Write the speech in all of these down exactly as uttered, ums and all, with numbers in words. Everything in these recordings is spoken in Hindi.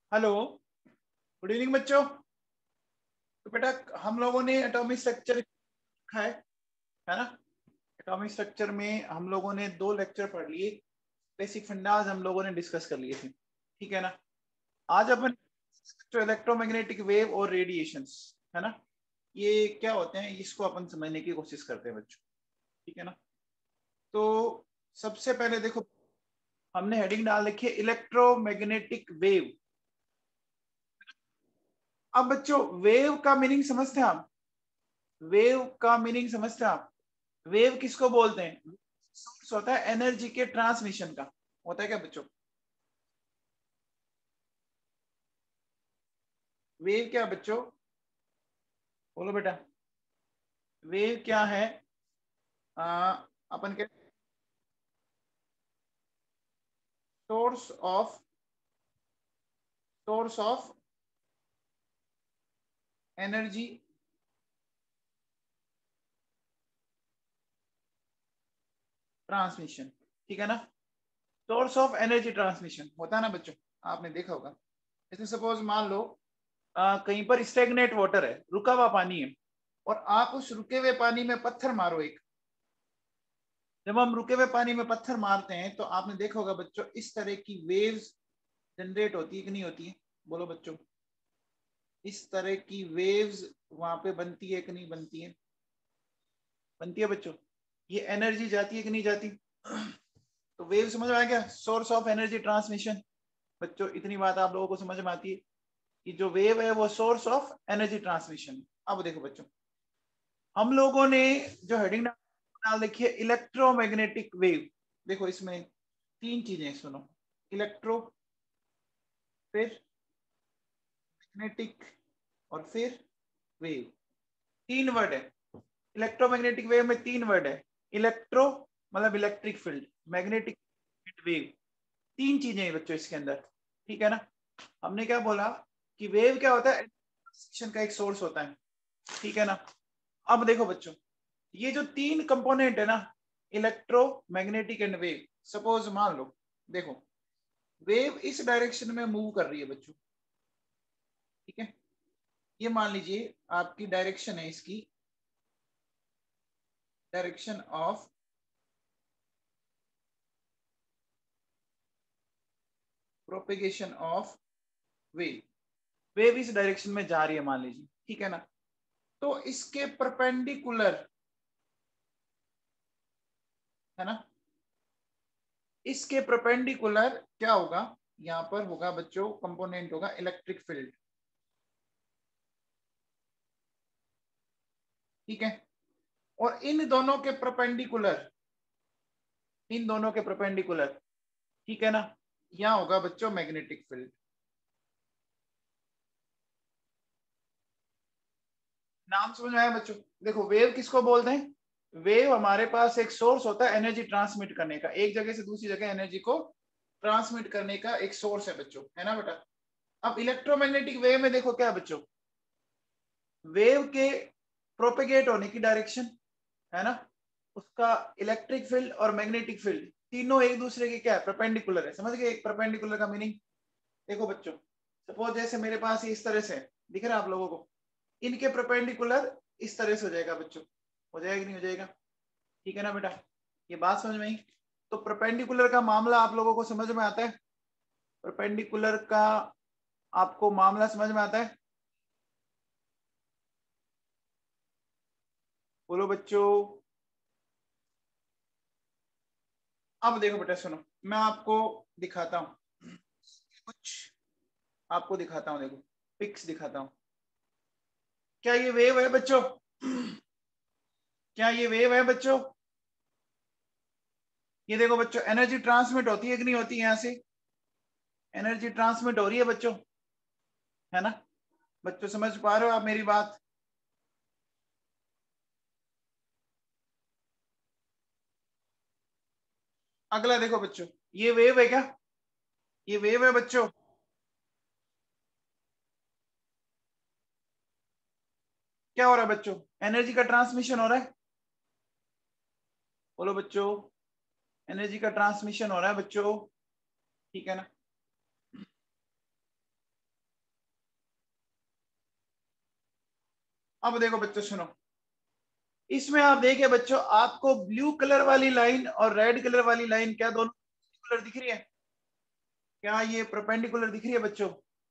हेलो, गुड इवनिंग बच्चों। तो बेटा हम लोगों ने एटॉमिक स्ट्रक्चर रखा है है ना। एटॉमिक स्ट्रक्चर में हम लोगों ने दो लेक्चर पढ़ लिए। बेसिक फंडाज हम लोगों ने डिस्कस कर लिए थे, ठीक है ना। आज अपन जो इलेक्ट्रोमैग्नेटिक वेव और रेडिएशंस है ना, ये क्या होते हैं इसको अपन समझने की कोशिश करते हैं बच्चों, ठीक है ना। तो सबसे पहले देखो, हमने हेडिंग डाल रखी है इलेक्ट्रोमैग्नेटिक वेव। अब बच्चों वेव का मीनिंग समझते हैं आप? वेव का मीनिंग समझते हैं आप? वेव किसको बोलते हैं? सोर्स होता है एनर्जी के ट्रांसमिशन का, होता है क्या बच्चों? वेव क्या बच्चों? बोलो बेटा, वेव क्या है? आ, अपन के source of source of energy transmission, ठीक है ना। सोर्स ऑफ एनर्जी ट्रांसमिशन होता है ना बच्चों, आपने देखा होगा। जैसे सपोज मान लो आ, कहीं पर स्टेगनेट वाटर है, रुका हुआ पानी है, और आप उस रुके हुए पानी में पत्थर मारो एक। जब हम रुके हुए पानी में पत्थर मारते हैं तो आपने देखा होगा बच्चों, इस तरह की वेव्स जनरेट होती है कि नहीं होती है? बोलो बच्चों, इस तरह की वेव्स वहां पे बनती है कि नहीं बनती है? बनती है बच्चों। ये एनर्जी जाती है कि नहीं जाती? तो वेव समझ में आ गया, सोर्स ऑफ एनर्जी ट्रांसमिशन। बच्चों इतनी बात आप लोगों को समझ में आती है कि जो वेव है वो सोर्स ऑफ एनर्जी ट्रांसमिशन। अब देखो बच्चों, हम लोगों ने जो हेडिंग डाल देखी है इलेक्ट्रोमैग्नेटिक वेव। देखो इसमें तीन चीजें सुनो, इलेक्ट्रो, फिर मैग्नेटिक, और फिर वेव। तीन वर्ड है इलेक्ट्रोमैग्नेटिक वेव में, तीन वर्ड है। इलेक्ट्रो मतलब इलेक्ट्रिक फील्ड, मैग्नेटिक वेव, तीन चीजें हैं बच्चों इसके अंदर, ठीक है ना। हमने क्या बोला कि वेव क्या होता है? ट्रांसमिशन का एक सोर्स होता है, ठीक है ना। अब देखो बच्चों, ये जो तीन कंपोनेंट है ना, electromagnetic and wave. Suppose मान लो, देखो वेव इस डायरेक्शन में मूव कर रही है बच्चों, ठीक है। ये मान लीजिए आपकी डायरेक्शन है, इसकी direction of propagation of wave. Wave इस डायरेक्शन में जा रही है मान लीजिए, ठीक है ना। तो इसके परपेंडिकुलर है ना, इसके परपेंडिकुलर क्या होगा? यहां पर होगा बच्चों, कंपोनेंट होगा इलेक्ट्रिक फील्ड, ठीक है। और इन दोनों के परपेंडिकुलर, इन दोनों के परपेंडिकुलर, ठीक है ना, यहां होगा बच्चों मैग्नेटिक फील्ड। नाम समझ में आया बच्चों? देखो वेव किसको बोलते हैं? वेव हमारे पास एक सोर्स होता है एनर्जी ट्रांसमिट करने का, एक जगह से दूसरी जगह एनर्जी को ट्रांसमिट करने का एक सोर्स है बच्चों, है ना बेटा। अब इलेक्ट्रोमैग्नेटिक वेव में देखो क्या बच्चों, वेव के प्रोपेगेट होने की डायरेक्शन है ना, उसका इलेक्ट्रिक फील्ड और मैग्नेटिक फील्ड तीनों एक दूसरे के क्या है? परपेंडिकुलर है। समझ गए एक परपेंडिकुलर का मीनिंग? देखो बच्चों, सपोज जैसे मेरे पास इस तरह से दिख रहा है आप लोगों को, इनके परपेंडिकुलर इस तरह से हो जाएगा बच्चों, हो जाएगा कि नहीं हो जाएगा? ठीक है ना बेटा, ये बात समझ में आई? तो परपेंडिकुलर का मामला आप लोगों को समझ में आता है? परपेंडिकुलर का आपको मामला समझ में आता है? बोलो बच्चों। अब देखो बेटा सुनो, मैं आपको दिखाता हूं कुछ, आपको दिखाता हूं, देखो पिक्स दिखाता हूं। क्या ये वेव है बच्चों? क्या ये वेव है बच्चों? ये देखो बच्चों, एनर्जी ट्रांसमिट होती है कि नहीं होती? यहां से एनर्जी ट्रांसमिट हो रही है बच्चों, है ना। बच्चों समझ पा रहे हो आप मेरी बात? अगला देखो बच्चों, ये वेव है क्या? ये वेव है बच्चों। क्या हो रहा है बच्चों? एनर्जी का ट्रांसमिशन हो रहा है। बोलो बच्चों, एनर्जी का ट्रांसमिशन हो रहा है बच्चों, ठीक है ना। अब देखो बच्चों सुनो, इसमें आप देखिए बच्चों, आपको ब्लू कलर वाली लाइन और रेड कलर वाली लाइन क्या दोनों परपेंडिकुलर दिख रही है? क्या ये परपेंडिकुलर दिख रही है बच्चों?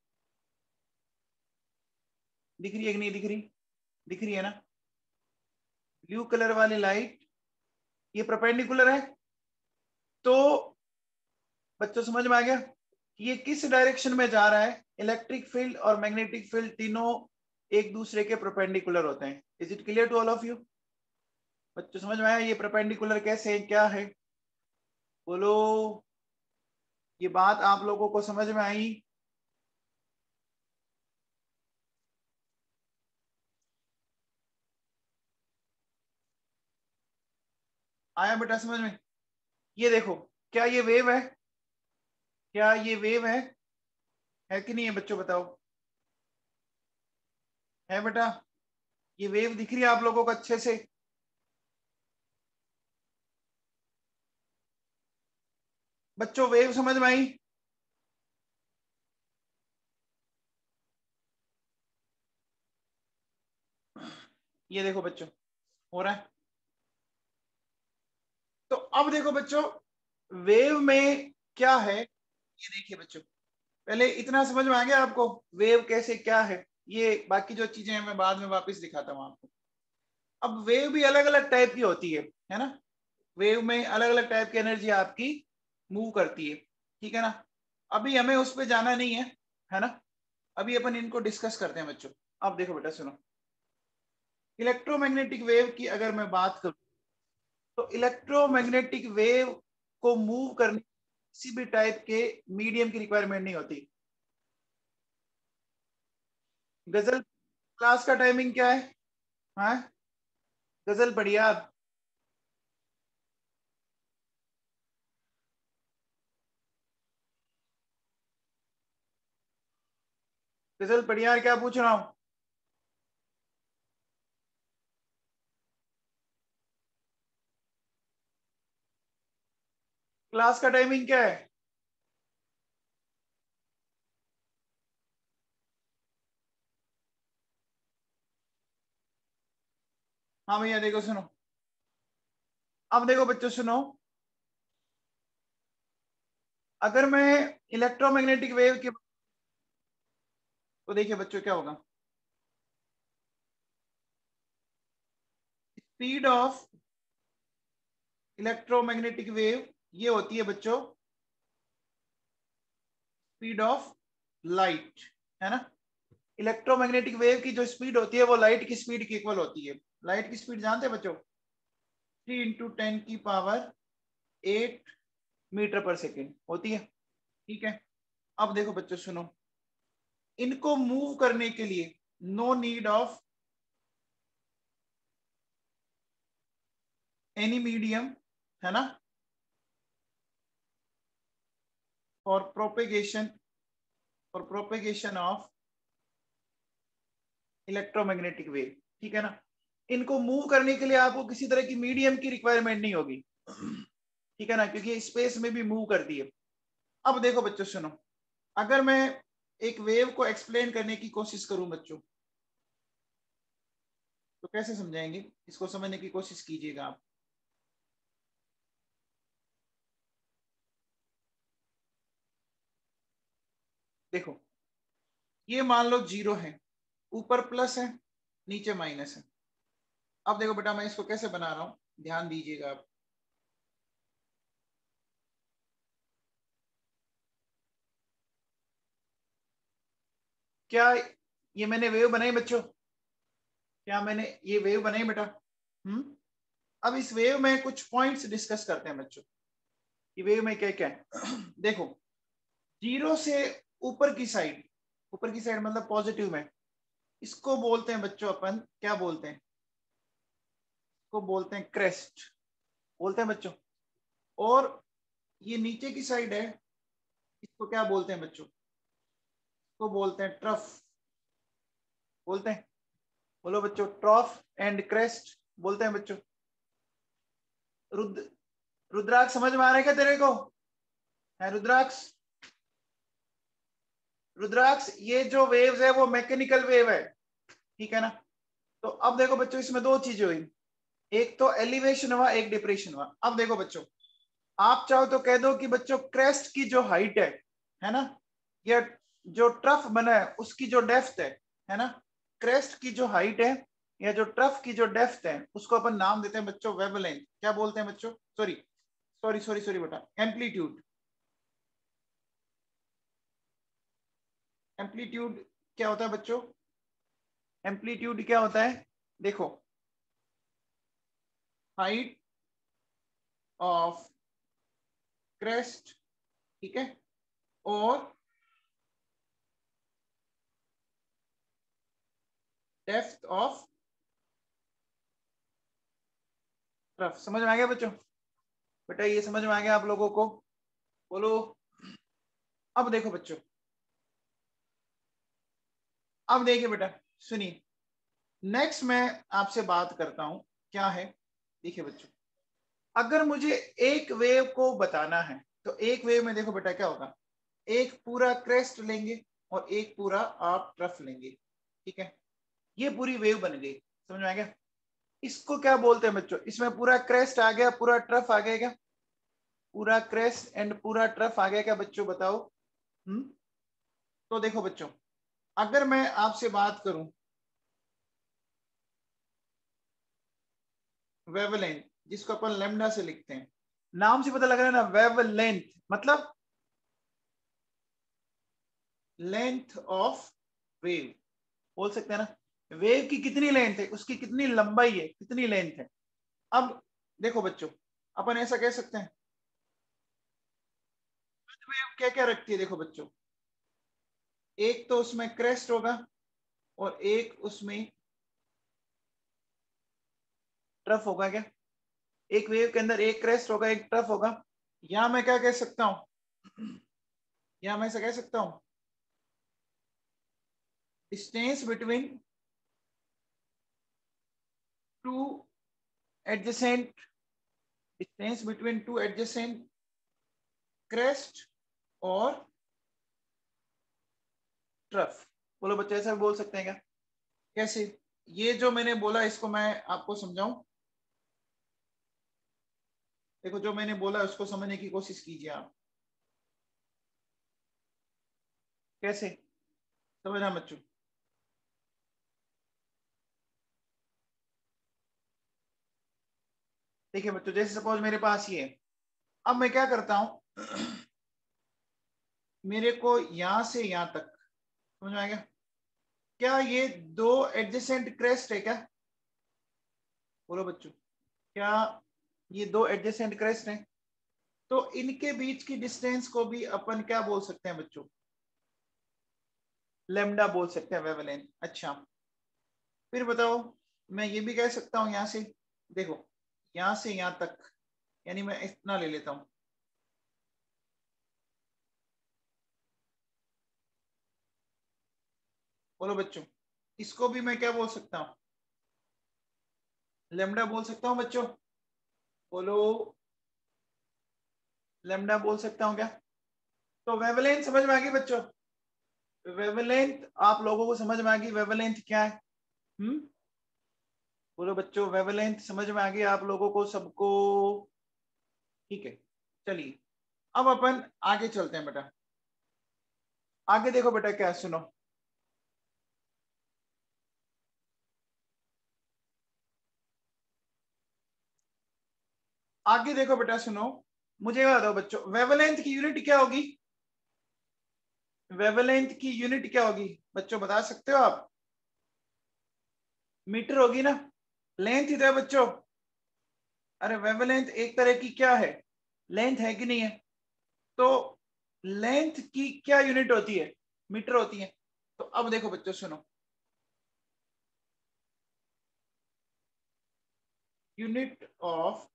दिख रही है कि नहीं दिख रही? दिख रही है ना? ब्लू कलर वाली लाइट ये परपेंडिकुलर है। तो बच्चों समझ में आ गया कि ये किस डायरेक्शन में जा रहा है? इलेक्ट्रिक फील्ड और मैग्नेटिक फील्ड तीनों एक दूसरे के परपेंडिकुलर होते हैं। Is it clear to all of you? बच्चों समझ में आया ये परपेंडिकुलर कैसे है, क्या है? बोलो, ये बात आप लोगों को समझ में आई? आया बेटा समझ में? ये देखो, क्या ये वेव है? क्या ये वेव है है कि नहीं है बच्चों, बताओ? है बेटा? ये वेव दिख रही है आप लोगों को अच्छे से? बच्चों वेव समझ में आई? ये देखो बच्चों, हो रहा है। तो अब देखो बच्चों, वेव में क्या है ये देखिए बच्चों, पहले इतना समझ में आ गया आपको वेव कैसे क्या है? ये बाकी जो चीजें हैं मैं बाद में वापस दिखाता हूँ आपको। अब वेव भी अलग अलग टाइप की होती है है ना? वेव में अलग अलग टाइप की एनर्जी आपकी मूव करती है, ठीक है ना? अभी हमें उस पर जाना नहीं है, है ना? अभी अपन इनको डिस्कस करते हैं बच्चों। अब देखो बेटा सुनो, इलेक्ट्रोमैग्नेटिक वेव की अगर मैं बात करूं, तो इलेक्ट्रोमैग्नेटिक वेव को मूव करने किसी भी टाइप के मीडियम की रिक्वायरमेंट नहीं होती। गजल क्लास का टाइमिंग क्या है? हाँ, गजल पढ़िए आप। गजल पढ़िए यार, क्या पूछ रहा हूँ? क्लास का टाइमिंग क्या है? हाँ भैया देखो सुनो, अब देखो बच्चों सुनो, अगर मैं इलेक्ट्रोमैग्नेटिक वेव की, तो देखिए बच्चों क्या होगा, स्पीड ऑफ इलेक्ट्रोमैग्नेटिक वेव ये होती है बच्चों स्पीड ऑफ लाइट, है ना? इलेक्ट्रोमैग्नेटिक वेव की जो स्पीड होती है वो लाइट की स्पीड की इक्वल होती है। लाइट की स्पीड जानते हैं बच्चों? थ्री इंटू टेन की पावर एट मीटर पर सेकेंड होती है, ठीक है? अब देखो बच्चों सुनो, इनको मूव करने के लिए no need of any medium, है ना, for propagation for propagation of electromagnetic wave, ठीक है ना? इनको मूव करने के लिए आपको किसी तरह की मीडियम की रिक्वायरमेंट नहीं होगी, ठीक है ना, क्योंकि स्पेस में भी मूव करती है। अब देखो बच्चों सुनो, अगर मैं एक वेव को एक्सप्लेन करने की कोशिश करूं बच्चों, तो कैसे समझाएंगे? इसको समझने की कोशिश कीजिएगा आप। देखो, ये मान लो जीरो है, ऊपर प्लस है, नीचे माइनस है। अब देखो बेटा, मैं इसको कैसे बना रहा हूं, ध्यान दीजिएगा आप। क्या ये मैंने वेव बनाई बच्चों? क्या मैंने ये वेव बनाई बेटा? हम्म अब इस वेव में कुछ पॉइंट्स डिस्कस करते हैं बच्चों, ये वेव में क्या क्या है। देखो, जीरो से ऊपर की साइड, ऊपर की साइड मतलब पॉजिटिव में, इसको बोलते हैं बच्चों अपन, क्या बोलते हैं? इसको बोलते हैं क्रेस्ट, बोलते हैं बच्चों। और ये नीचे की साइड है, इसको क्या बोलते हैं बच्चों? इसको बोलते हैं ट्रफ, बोलते हैं। बोलो बच्चों, ट्रफ एंड क्रेस्ट बोलते हैं बच्चों। रुद्र रुद्राक्ष समझ में आ रहा है क्या तेरे को? है रुद्राक्ष? रुद्राक्ष, ये जो वेव्स है वो मैकेनिकल वेव है, ठीक है ना? तो अब देखो बच्चों, इसमें दो चीजें हुई, एक तो एलिवेशन हुआ, एक डिप्रेशन हुआ। अब देखो बच्चों, आप चाहो तो कह दो कि बच्चों क्रेस्ट की जो हाइट है है ना, या जो ट्रफ बना है उसकी जो डेप्थ है है ना, क्रेस्ट की जो हाइट है या जो ट्रफ की जो डेप्थ है, उसको अपन नाम देते हैं बच्चों वेवलेंथ। क्या बोलते हैं बच्चों? सॉरी सॉरी सॉरी सॉरी बेटा, एम्पलीट्यूड। एम्पलीट्यूड क्या होता है बच्चों? एम्पलीट्यूड क्या होता है? देखो, हाइट ऑफ क्रेस्ट, ठीक है, और डेप्थ ऑफ ट्रफ। समझ में आ गया बच्चों? बेटा ये समझ में आ गया आप लोगों को? बोलो। अब देखो बच्चों, अब देखिए बेटा, सुनिए, नेक्स्ट मैं आपसे बात करता हूं, क्या है? देखिए बच्चों, अगर मुझे एक वेव को बताना है तो एक वेव में देखो बेटा क्या होगा, एक पूरा क्रेस्ट लेंगे और एक पूरा आप ट्रफ लेंगे, ठीक है, ये पूरी वेव बन गई। समझ में आ गया? इसको क्या बोलते हैं बच्चों? इसमें पूरा क्रेस्ट आ गया, पूरा ट्रफ आ गया क्या? पूरा क्रेस्ट एंड पूरा ट्रफ आ गया क्या बच्चों? बताओ। हम्म तो देखो बच्चों, अगर मैं आपसे बात करूं वेवलेंथ, जिसको अपन लेमडा से लिखते हैं, नाम से पता लग रहा है ना, वेवलेंथ मतलब लेंथ ऑफ वेव, बोल सकते हैं ना, वेव की कितनी लेंथ है, उसकी कितनी लंबाई है, कितनी लेंथ है। अब देखो बच्चों, अपन ऐसा कह सकते हैं, वेव क्या क्या रखती है? देखो बच्चों, एक तो उसमें क्रेस्ट होगा और एक उसमें ट्रफ होगा। क्या? एक वेव के अंदर एक क्रेस्ट होगा, एक ट्रफ होगा। या मैं क्या कह सकता हूं, या मैं ऐसा कह सकता हूं, distance between two adjacent, distance between two adjacent crest और ट्रफ। बोलो बच्चे, ऐसा बोल सकते हैं क्या? कैसे? ये जो मैंने बोला इसको मैं आपको समझाऊं? देखो, जो मैंने बोला उसको समझने की कोशिश कीजिए आप। कैसे समझना बच्चों? देखिए बच्चों, जैसे सपोज मेरे पास ये है, अब मैं क्या करता हूं, मेरे को यहां से यहां तक, समझ में आएगा? क्या ये दो एडजेसेंट क्रेस्ट है क्या? बोलो बच्चों, क्या ये दो एडजेसेंट क्रेस्ट हैं? तो इनके बीच की डिस्टेंस को भी अपन क्या बोल सकते हैं बच्चों? लेमडा बोल सकते हैं, वेवलेंथ। अच्छा, फिर बताओ, मैं ये भी कह सकता हूं यहां से, देखो, यहां से यहां तक, यानी मैं इतना ले लेता हूं, बोलो बच्चों, इसको भी मैं क्या बोल सकता हूं? लेमडा बोल सकता हूं बच्चों? बोलो, लेमडा बोल सकता हूं क्या? तो वेवलेंथ समझ में आ गई बच्चों? वेवलेंथ आप लोगों को समझ में आ गई, वेवलेंथ क्या है? हम्म बोलो बच्चों, वेवलेंथ समझ में आ गई आप लोगों को सबको? ठीक है, चलिए, अब अपन आगे चलते हैं बेटा। आगे देखो बेटा, क्या सुनो, आगे देखो बेटा, सुनो, मुझे ये बताओ बच्चों, वेवलेंथ की यूनिट क्या होगी? वेवलेंथ की यूनिट क्या होगी बच्चों, बता सकते हो आप? मीटर होगी ना? लेंथ ही तो है बच्चों। अरे वेवलेंथ एक तरह की क्या है, लेंथ है कि नहीं है? तो लेंथ की क्या यूनिट होती है? मीटर होती है। तो अब देखो बच्चों, सुनो, यूनिट ऑफ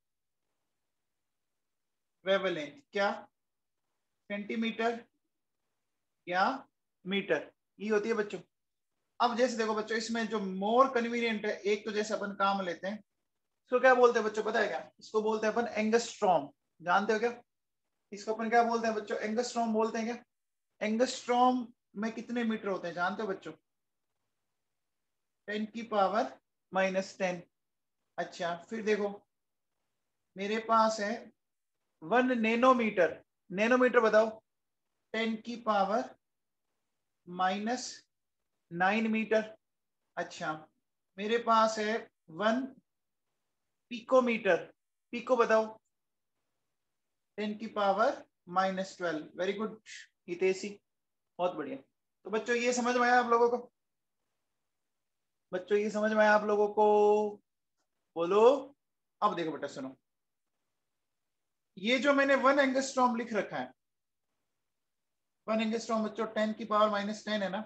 वेवलेंथ क्या? सेंटीमीटर या मीटर, ये होती है बच्चों। अब जैसे देखो बच्चों, इसमें जो मोर कन्वीनियंट है, एक तो जैसे अपन काम लेते हैं, इसको क्या बोलते हैं बच्चों, पता है क्या? इसको बोलते हैं अपन एंगस्ट्रॉम। जानते हो क्या? इसको अपन क्या बोलते हैं बच्चों? एंगस्ट्रॉम बोलते हैं क्या? एंगस्ट्रॉम में कितने मीटर होते हैं जानते हो बच्चों? टेन की पावर माइनस टेन। अच्छा फिर देखो मेरे पास है वन नैनोमीटर, नैनोमीटर बताओ, टेन की पावर माइनस नाइन मीटर। अच्छा मेरे पास है वन पिकोमीटर, पिको बताओ, टेन की power minus twelve. Very good Hiteshi, बहुत बढ़िया। तो बच्चों ये समझ में आया आप लोगों को? बच्चों ये समझ में आया आप लोगों को? बोलो। अब देखो बेटा सुनो, ये जो मैंने वन एंगस्ट्रॉम लिख रखा है, वन एंगस्ट्रॉम बच्चों टेन की पावर माइनस टेन है ना,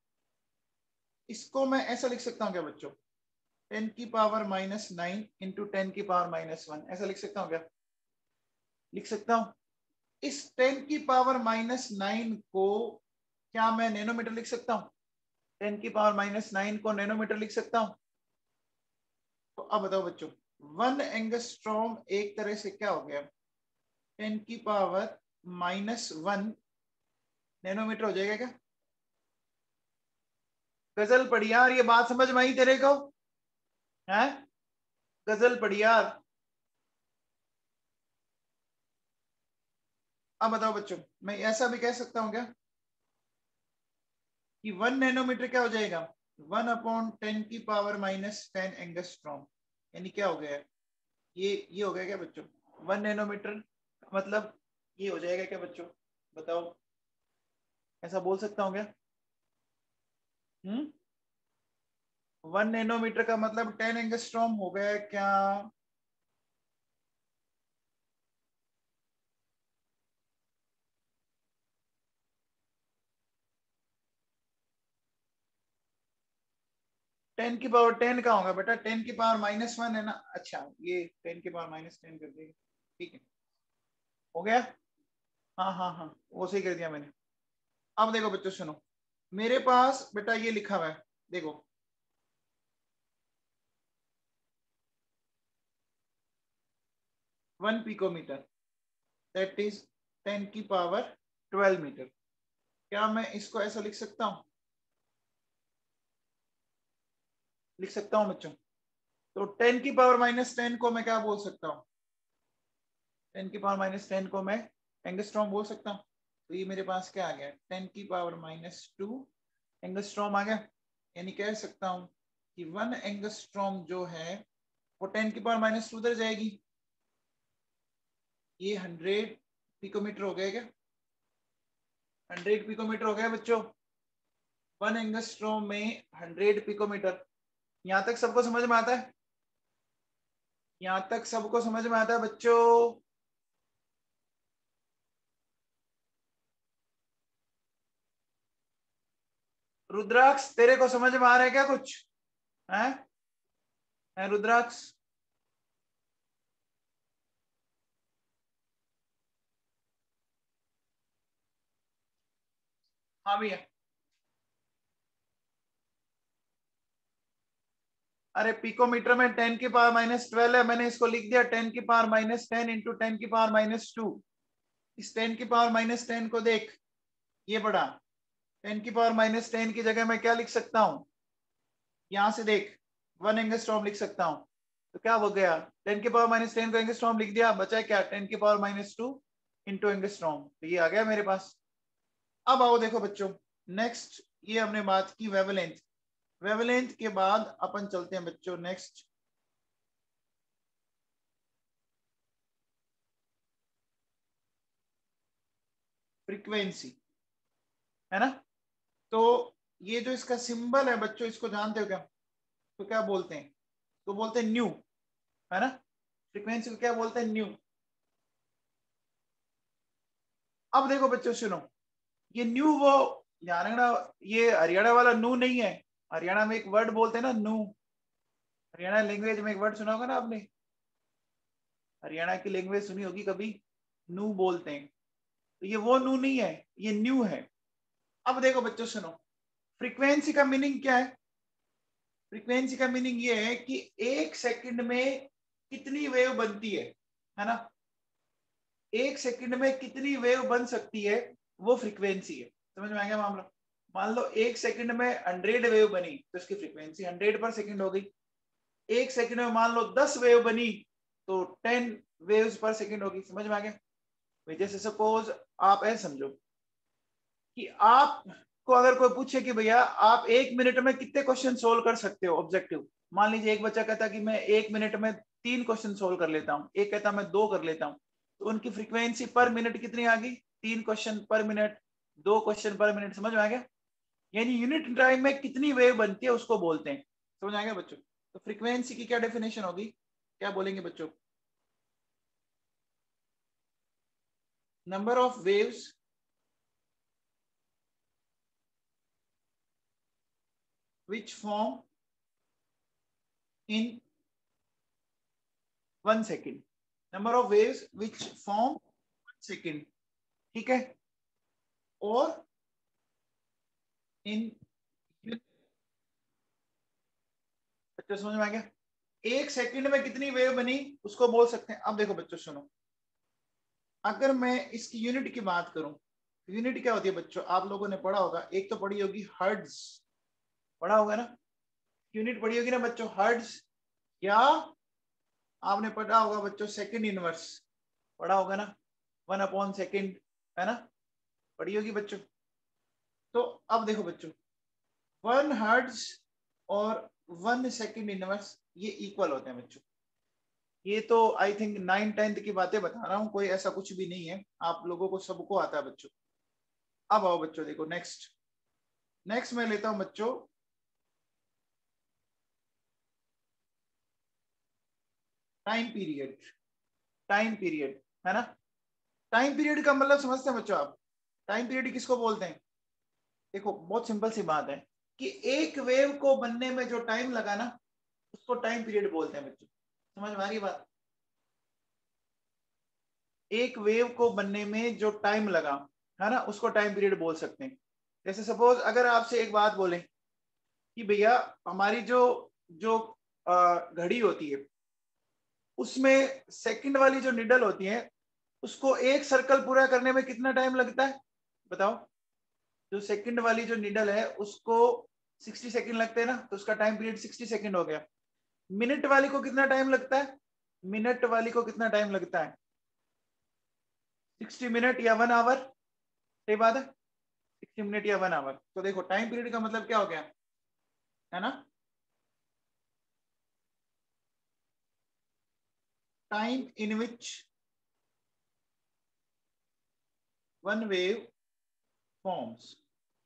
इसको मैं ऐसा लिख सकता हूँ क्या बच्चों, टेन की power minus nine into ten की पावर माइनस वन, ऐसा लिख सकता हूँ क्या? लिख सकता हूँ। इस टेन की पावर माइनस नाइन को क्या मैं नैनोमीटर लिख सकता हूँ? टेन की पावर माइनस नाइन को नैनोमीटर लिख सकता हूँ? तो अब बताओ बच्चों, वन एंगस्ट्रॉम एक तरह से क्या हो गया, टेन की पावर माइनस वन नैनोमीटर हो जाएगा क्या? गजल पढ़ी यार, ये बात समझ में आई तेरे को? है गजल पढ़ी यार। अब बताओ बच्चों, मैं ऐसा भी कह सकता हूं क्या कि वन नैनोमीटर क्या हो जाएगा, वन अपॉन टेन की पावर माइनस टेन एंगस्ट्रॉम, यानी क्या हो गया, ये ये हो गया क्या बच्चों, वन नैनोमीटर मतलब ये हो जाएगा क्या बच्चों, बताओ, ऐसा बोल सकता हूँ क्या? हम्म वन नैनोमीटर का मतलब टेन एंगस्ट्रॉम हो गया क्या? टेन की पावर टेन का होगा बेटा, टेन की पावर माइनस वन है ना। अच्छा ये टेन की पावर माइनस टेन कर देगा, ठीक है, हो गया। हाँ हाँ हाँ वो सही कर दिया मैंने। अब देखो बच्चों सुनो, मेरे पास बेटा ये लिखा हुआ है, देखो one picometre that is ten की पावर ट्वेल्व मीटर। क्या मैं इसको ऐसा लिख सकता हूँ? लिख सकता हूँ बच्चों। तो टेन की पावर माइनस टेन को मैं क्या बोल सकता हूँ, टेन की पावर माइनस टेन को मैं एंगस्ट्रॉम बोल सकता हूँ। तो ये मेरे पास क्या आ गया, टेन की पावर माइनस टू एंगस्ट्रॉम आ गया। यानी कह सकता हूँ कि वन एंगस्ट्रॉम जो है वो टेन की पावर माइनस टू उधर जाएगी, ये हंड्रेड पिकोमीटर हो गया क्या? हंड्रेड पिकोमीटर हो गया बच्चों, वन एंगस्ट्रॉम में हंड्रेड पिकोमीटर। यहां तक सबको समझ में आता है? यहां तक सबको समझ में आता है बच्चों? रुद्राक्ष तेरे को समझ में आ रहा है क्या कुछ? है, है रुद्राक्ष? हाँ भैया। अरे पिकोमीटर में टेन की पावर माइनस ट्वेल्व है, मैंने इसको लिख दिया टेन की power minus ten into ten की पावर माइनस टू। इस टेन की पावर माइनस टेन को देख, ये पढ़ा, टेन की पावर माइनस टेन की जगह मैं क्या लिख सकता हूँ, यहां से देख, वन एंगस्ट्रॉम लिख सकता हूँ। तो क्या हो गया, टेन की पावर माइनस टेन को एंगस्ट्रॉम लिख दिया, बचा क्या, टेन की power minus two into angstrom, तो ये आ गया मेरे पास। अब आओ देखो बच्चों, नेक्स्ट ये हमने बात की वेवलेंथ, वेवलेंथ के बाद अपन चलते हैं बच्चों नेक्स्ट फ्रीक्वेंसी, है ना। तो ये जो इसका सिंबल है बच्चों, इसको जानते हो क्या? तो क्या बोलते हैं, तो बोलते हैं न्यू, है ना। फ्रीक्वेंसी को क्या बोलते हैं, न्यू। अब देखो बच्चों सुनो, ये न्यू वो ध्यान रखना, ये हरियाणा वाला नू नहीं है। हरियाणा में एक वर्ड बोलते हैं ना नू, हरियाणा लैंग्वेज में एक वर्ड सुना होगा ना आपने, हरियाणा की लैंग्वेज सुनी होगी कभी, नू बोलते हैं। तो ये वो नू नहीं है, ये न्यू है। अब देखो बच्चों सुनो, फ्रीक्वेंसी का मीनिंग क्या है? फ्रीक्वेंसी का मीनिंग ये है कि एक सेकंड में कितनी वेव बनती है है ना, एक सेकंड में कितनी वेव बन सकती है, वो फ्रीक्वेंसी है। समझ में आ गया मामला? मान लो एक सेकंड में हंड्रेड वेव बनी तो इसकी फ्रीक्वेंसी हंड्रेड पर सेकंड हो गई। एक सेकंड में मान लो दस वेव बनी तो टेन वेव्स पर सेकंड होगी। समझ में आ गया? जैसे सपोज आप ऐसे समझो कि आपको अगर कोई पूछे कि भैया आप एक मिनट में कितने क्वेश्चन सोल्व कर सकते हो ऑब्जेक्टिव, मान लीजिए एक बच्चा कहता कि मैं एक मिनट में तीन क्वेश्चन सोल्व कर लेता हूँ, एक कहता मैं दो कर लेता हूँ, तो उनकी फ्रीक्वेंसी पर मिनट कितनी आ गई? तीन क्वेश्चन पर मिनट, दो क्वेश्चन पर मिनट। समझ में आ गया? यानी यूनिट टाइम में कितनी वेव बनती है उसको बोलते हैं। समझ आ गया बच्चों? तो फ्रीक्वेंसी की क्या डेफिनेशन होगी, क्या बोलेंगे बच्चों? Number of waves which form in one second, number of waves which form one second, ठीक है, और इन, बच्चों समझ में आ गया? एक सेकंड में कितनी वेव बनी उसको बोल सकते हैं। अब देखो बच्चों सुनो, अगर मैं इसकी यूनिट की बात करूं, यूनिट क्या होती है बच्चों? आप लोगों ने पढ़ा होगा, एक तो पढ़ी होगी हर्ट्ज, पढ़ा होगा ना, यूनिट पढ़ी होगी ना बच्चों हर्ट्ज, या आपने पढ़ा होगा बच्चों सेकंड इनवर्स, पढ़ा होगा ना, वन अपॉन सेकंड, है ना, पढ़ी होगी बच्चों। तो अब देखो बच्चों, वन हर्ट्ज और वन सेकंड इनवर्स ये इक्वल होते हैं बच्चों। ये तो आई थिंक नाइन टेंथ की बातें बता रहा हूं, कोई ऐसा कुछ भी नहीं है, आप लोगों को सबको आता है बच्चों। अब आओ बच्चों, देखो नेक्स्ट, नेक्स्ट मैं लेता हूं बच्चों टाइम पीरियड। टाइम पीरियड है ना, टाइम पीरियड का मतलब समझते हैं बच्चों आप? टाइम पीरियड किसको बोलते हैं? देखो बहुत सिंपल सी बात है कि एक वेव को बनने में जो टाइम लगा ना उसको टाइम पीरियड बोलते हैं बच्चों। समझ में आ रही बात? एक वेव को बनने में जो टाइम लगा है ना उसको टाइम पीरियड बोल सकते हैं। जैसे सपोज अगर आपसे एक बात बोले कि भैया हमारी जो जो घड़ी होती है उसमें सेकंड वाली जो निडल होती है उसको एक सर्कल पूरा करने में कितना टाइम लगता है बताओ? जो सेकंड वाली जो निडल है उसको साठ सेकंड लगते हैं ना, तो उसका टाइम पीरियड साठ सेकंड हो गया। मिनट वाली को कितना टाइम लगता है? मिनट वाली को कितना टाइम लगता है? साठ मिनट या वन आवर, सही बात है, साठ मिनट या वन आवर। तो देखो टाइम पीरियड का मतलब क्या हो गया, है ना, time in which one wave forms.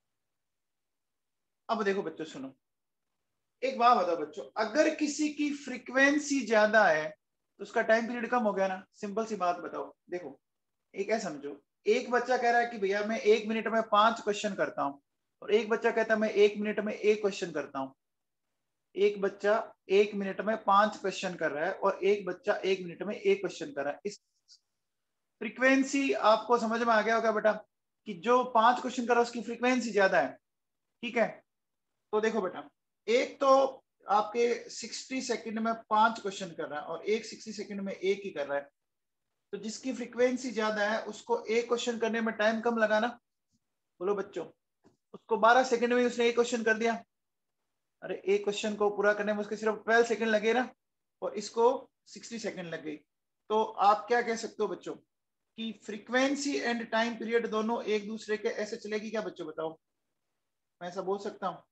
अब देखो बच्चों सुनो, एक बात बताओ बच्चों, अगर किसी की फ्रीक्वेंसी ज्यादा है तो उसका टाइम पीरियड कम हो गया ना। सिंपल सी बात बताओ, देखो एक ऐसा समझो, एक बच्चा कह रहा है कि भैया मैं एक मिनट में पांच क्वेश्चन करता हूं, और एक बच्चा कहता है मैं एक मिनट में एक क्वेश्चन करता हूं। एक बच्चा एक मिनट में पांच क्वेश्चन कर रहा है और एक बच्चा एक मिनट में एक क्वेश्चन कर रहा है। इस फ्रीक्वेंसी आपको समझ में आ गया होगा बेटा कि जो पांच क्वेश्चन कर रहा है उसकी फ्रीक्वेंसी ज्यादा है, ठीक है। तो देखो बेटा, एक तो आपके साठ सेकंड में पांच क्वेश्चन कर रहा है और एक साठ सेकंड में एक ही कर रहा है, तो जिसकी फ्रीक्वेंसी ज्यादा है उसको एक क्वेश्चन करने में टाइम कम लगा ना। बोलो बच्चों, उसको बारह सेकंड में उसने एक क्वेश्चन कर दिया, अरे एक क्वेश्चन को पूरा करने में उसके सिर्फ बारह सेकंड लगे ना, और इसको साठ सेकंड लग गई। तो आप क्या कह सकते हो बच्चों कि फ्रीक्वेंसी एंड टाइम पीरियड दोनों एक दूसरे के ऐसे चलेगी क्या बच्चों? बताओ, मैं ऐसा बोल सकता हूं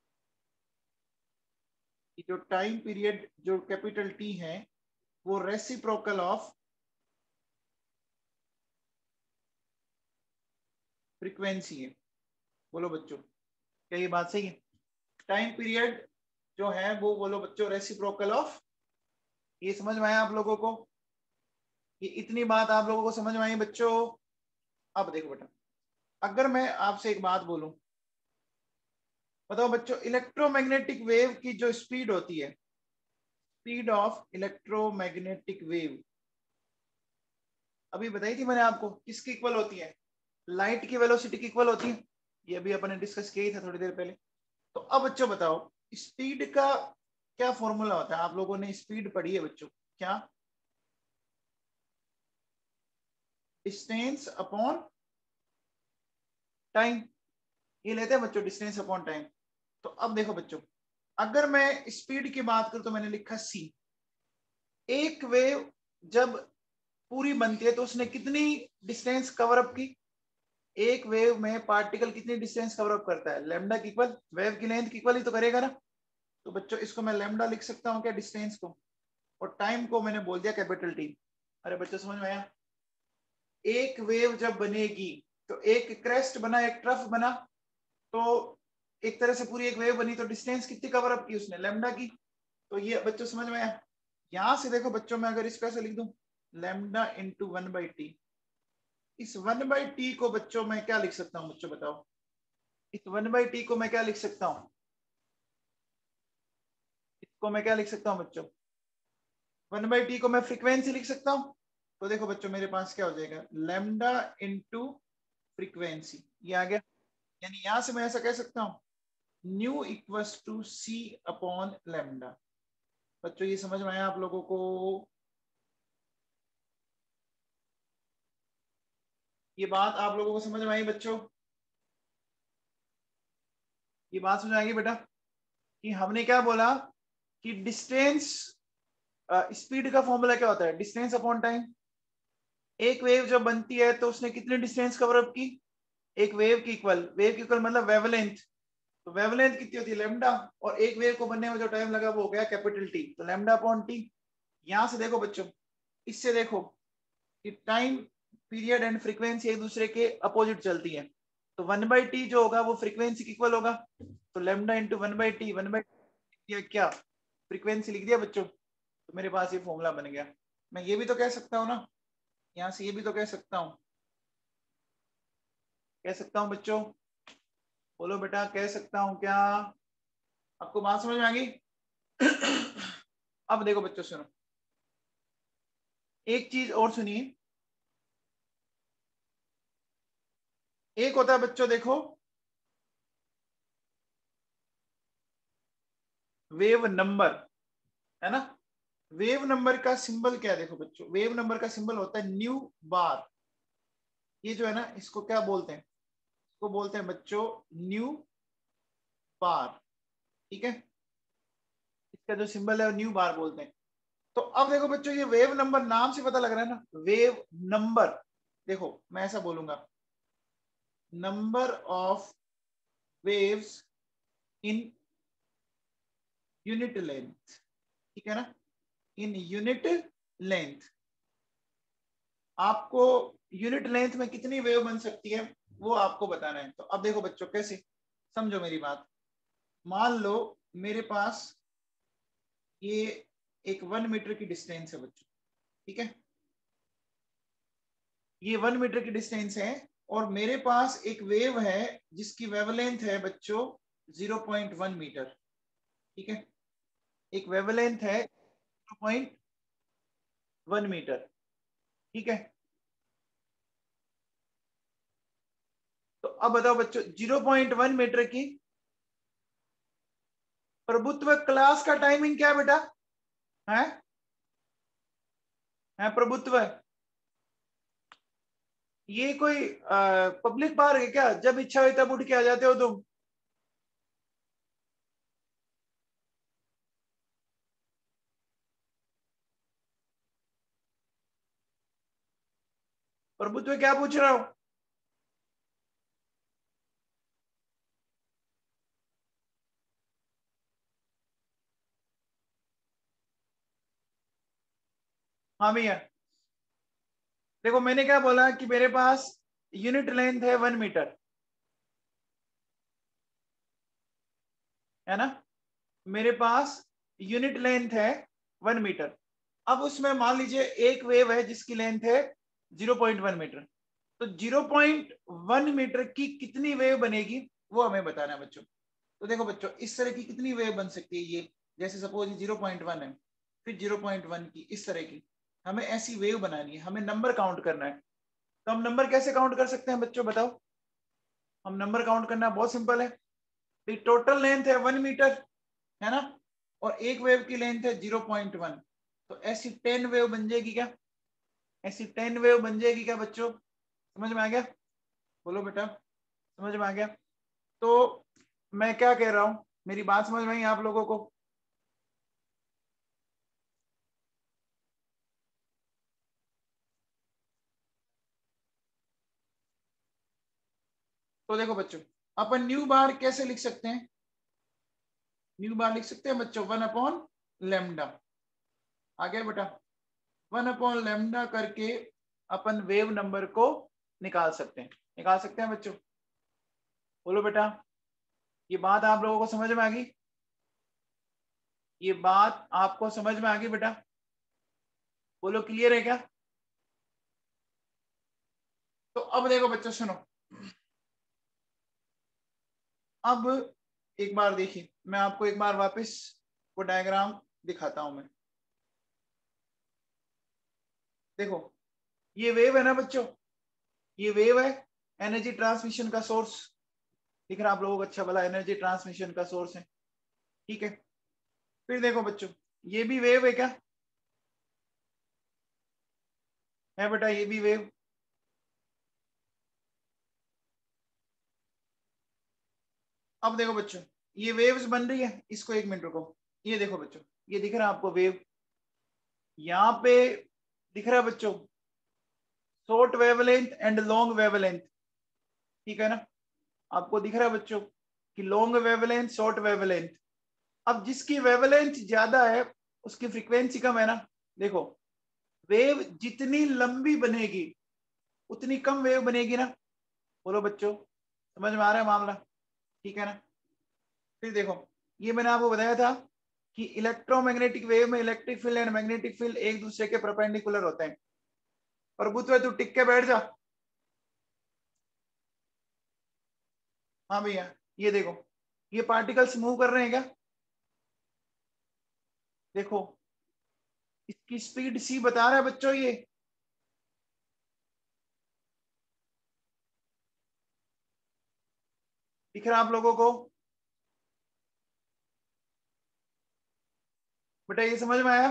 कि जो टाइम पीरियड जो कैपिटल टी है वो रेसिप्रोकल ऑफ फ्रीक्वेंसी है। बोलो बच्चों, क्या ये बात सही है? टाइम पीरियड जो है वो बोलो बच्चों रेसिप्रोकल ऑफ, ये समझ में आया आप लोगों को? ये इतनी बात आप लोगों को समझ में आई बच्चों? अब देखो बेटा, अगर मैं आपसे एक बात बोलूं, बताओ बच्चों इलेक्ट्रोमैग्नेटिक वेव की जो स्पीड होती है, स्पीड ऑफ इलेक्ट्रोमैग्नेटिक वेव, अभी बताई थी मैंने आपको, किसकी इक्वल होती है? लाइट की वेलोसिटी की इक्वल होती है। ये अभी अपन ने डिस्कस किया ही था थोड़ी देर पहले। तो अब बच्चों बताओ स्पीड का क्या फॉर्मूला होता है? आप लोगों ने स्पीड पढ़ी है बच्चों, क्या? डिस्टेंस अपॉन टाइम, ये लेते हैं बच्चों डिस्टेंस अपॉन टाइम। तो अब देखो बच्चों, अगर मैं स्पीड की बात करूं तो मैंने लिखा सी। एक वेव जब पूरी बनती है तो उसने कितनी डिस्टेंस कवर अप की? एक वेव में पार्टिकल कितनी डिस्टेंस कवर अप करता है? लैम्डा की इक्वल वेव की लेंथ की इक्वल ही तो करेगा ना। तो बच्चों इसको मैं लैम्डा लिख सकता हूँ क्या, डिस्टेंस को, और टाइम को मैंने बोल दिया कैपिटल टी। अरे बच्चों समझ में आया? एक वेव जब बनेगी तो एक क्रेस्ट बना, एक ट्रफ बना, तो एक तरह से पूरी एक वेव बनी, तो डिस्टेंस कितनी कवर अप की उसने? लैम्डा की। तो ये बच्चों समझ में आया? यहां से देखो बच्चों, मैं अगर इसको ऐसे लिख दूं, lambda into one by T, इस वन बाई टी को बच्चों मैं क्या लिख सकता हूँ? बच्चों बताओ, इस वन बाई टी को मैं क्या लिख सकता हूँ? इसको मैं क्या लिख सकता हूँ बच्चों? वन बाई टी को मैं फ्रीक्वेंसी लिख सकता हूँ। तो देखो बच्चों मेरे पास क्या हो जाएगा, लैम्डा इंटू फ्रीक्वेंसी, ये आ गया। यानी यहां से मैं ऐसा कह सकता हूँ, nu equals to C upon lambda. बच्चों ये समझ में आया आप लोगों को? ये बात आप लोगों को समझ में आई बच्चों? ये बात समझ आएगी बेटा कि हमने क्या बोला कि डिस्टेंस, स्पीड का फॉर्मूला क्या होता है? Distance upon time. एक वेव जब बनती है तो उसने कितनी डिस्टेंस कवर अप की? एक वेव की इक्वल, वेव की इक्वल मतलब वेवलेंथ, तो वेवलेंथ कितनी होती है? लैम्डा। और एक वेव को बनने में जो टाइम लगा वो हो गया कैपिटल टी, तो लैम्डा अपॉन टी। यहां से देखो बच्चों, इससे देखो कि टाइम पीरियड एंड फ्रीक्वेंसी एक दूसरे के अपोजिट चलती है, तो वन बाई टी जो होगा वो फ्रीक्वेंसी की इक्वल होगा, तो lambda into one by T, one by क्या फ्रीक्वेंसी लिख दिया बच्चों, तो मेरे पास ये फॉर्मूला बन गया। मैं ये भी तो कह सकता हूँ ना, यहाँ से ये भी तो कह सकता हूँ, कह सकता हूँ बच्चों, बोलो बेटा कह सकता हूँ क्या? आपको बात समझ में आ गई? अब देखो बच्चों सुनो, एक चीज और सुनिए। एक होता है बच्चों देखो वेव नंबर, है ना? वेव नंबर का सिंबल क्या है? देखो बच्चों, वेव नंबर का सिंबल होता है न्यू बार। ये जो है ना, इसको क्या बोलते हैं? इसको बोलते हैं बच्चों न्यू बार। ठीक है, इसका जो सिंबल है वो न्यू बार बोलते हैं। तो अब देखो बच्चों, ये वेव नंबर नाम से पता लग रहा है ना, वेव नंबर। देखो मैं ऐसा बोलूंगा, number of waves in unit length. ठीक है ना, इन यूनिट लेंथ। आपको यूनिट लेंथ में कितनी वेव बन सकती है वो आपको बताना है। तो अब देखो बच्चों कैसे, समझो मेरी बात। मान लो मेरे पास ये एक वन मीटर की डिस्टेंस है बच्चों, ठीक है, ये वन मीटर की डिस्टेंस है, और मेरे पास एक वेव है जिसकी वेवलेंथ है बच्चों ज़ीरो पॉइंट वन मीटर। ठीक है, एक वेवलेंथ है ज़ीरो पॉइंट वन मीटर। ठीक है, तो अब बताओ बच्चों, ज़ीरो पॉइंट वन मीटर की प्रभुत्व क्लास का टाइमिंग क्या है बेटा? है है प्रभुत्व, ये कोई पब्लिक पार्क है क्या? जब इच्छा हुई तब उठ के आ जाते हो तुम? प्रभुत्व क्या पूछ रहा हूं? हाँ भैया, देखो मैंने क्या बोला कि मेरे पास यूनिट लेंथ है वन मीटर, है ना? मेरे पास यूनिट लेंथ है वन मीटर। अब उसमें मान लीजिए एक वेव है जिसकी लेंथ है ज़ीरो पॉइंट वन मीटर, तो ज़ीरो पॉइंट वन मीटर की कितनी वेव बनेगी वो हमें बताना है बच्चों। तो देखो बच्चों, इस तरह की कितनी वेव बन सकती है ये, जैसे सपोज ज़ीरो पॉइंट वन है, फिर ज़ीरो पॉइंट वन की, इस तरह की हमें ऐसी वेव बनानी है, हमें नंबर काउंट करना है। तो हम नंबर कैसे काउंट कर सकते हैं बच्चों बताओ? हम नंबर काउंट करना बहुत सिंपल है, टोटल लेंथ है वन मीटर, है ना, और एक वेव की लेंथ है ज़ीरो पॉइंट वन, तो ऐसी टेन वेव बन जाएगी क्या? ऐसी टेन वेव बन जाएगी क्या बच्चों? समझ में आ गया? बोलो बेटा, समझ में आ गया? तो मैं क्या कह रहा हूं मेरी बात समझ में आई आप लोगों को? तो देखो बच्चों, अपन न्यू बार कैसे लिख सकते हैं? न्यू बार लिख सकते हैं बच्चों वन अपॉन लेमडा। आ गया बेटा? वन अपॉन लेमडा करके अपन वेव नंबर को निकाल सकते हैं। निकाल सकते हैं बच्चों? बोलो बेटा, ये बात आप लोगों को समझ में आ गई? ये बात आपको समझ में आ गई बेटा? बोलो क्लियर है क्या? तो अब देखो बच्चों सुनो, अब एक बार देखिए, मैं आपको एक बार वापस वो डायग्राम दिखाता हूं मैं। देखो ये वेव है ना बच्चों, ये वेव है, एनर्जी ट्रांसमिशन का सोर्स दिख रहा है आप लोगों को? अच्छा भला एनर्जी ट्रांसमिशन का सोर्स है, ठीक है। फिर देखो बच्चों, ये भी वेव है क्या? है बेटा, ये भी वेव। अब देखो बच्चों, ये वेव्स बन रही है, इसको एक मिनट रुको। ये देखो बच्चों, ये दिख रहा है आपको वेव? यहाँ पे दिख रहा है बच्चों short wavelength and long wavelength, ठीक है ना? आपको दिख रहा है बच्चों कि लॉन्ग वेवलेंथ, शॉर्ट वेवलेंथ। अब जिसकी वेवलेंथ ज्यादा है उसकी फ्रीक्वेंसी कम है ना? देखो वेव जितनी लंबी बनेगी उतनी कम वेव बनेगी ना? बोलो बच्चों, समझ में आ रहा है मामला? ठीक है ना? फिर देखो, ये मैंने आपको बताया था कि इलेक्ट्रोमैग्नेटिक वेव में electric field and magnetic field एक दूसरे के परपेंडिकुलर होते हैं। और बुद्धू तू टिक के बैठ जा। हाँ भैया, ये देखो, ये पार्टिकल्स मूव कर रहे हैं क्या? देखो इसकी स्पीड सी बता रहा है बच्चों, ये दिख रहा है आप लोगों को? बेटा ये समझ में आया?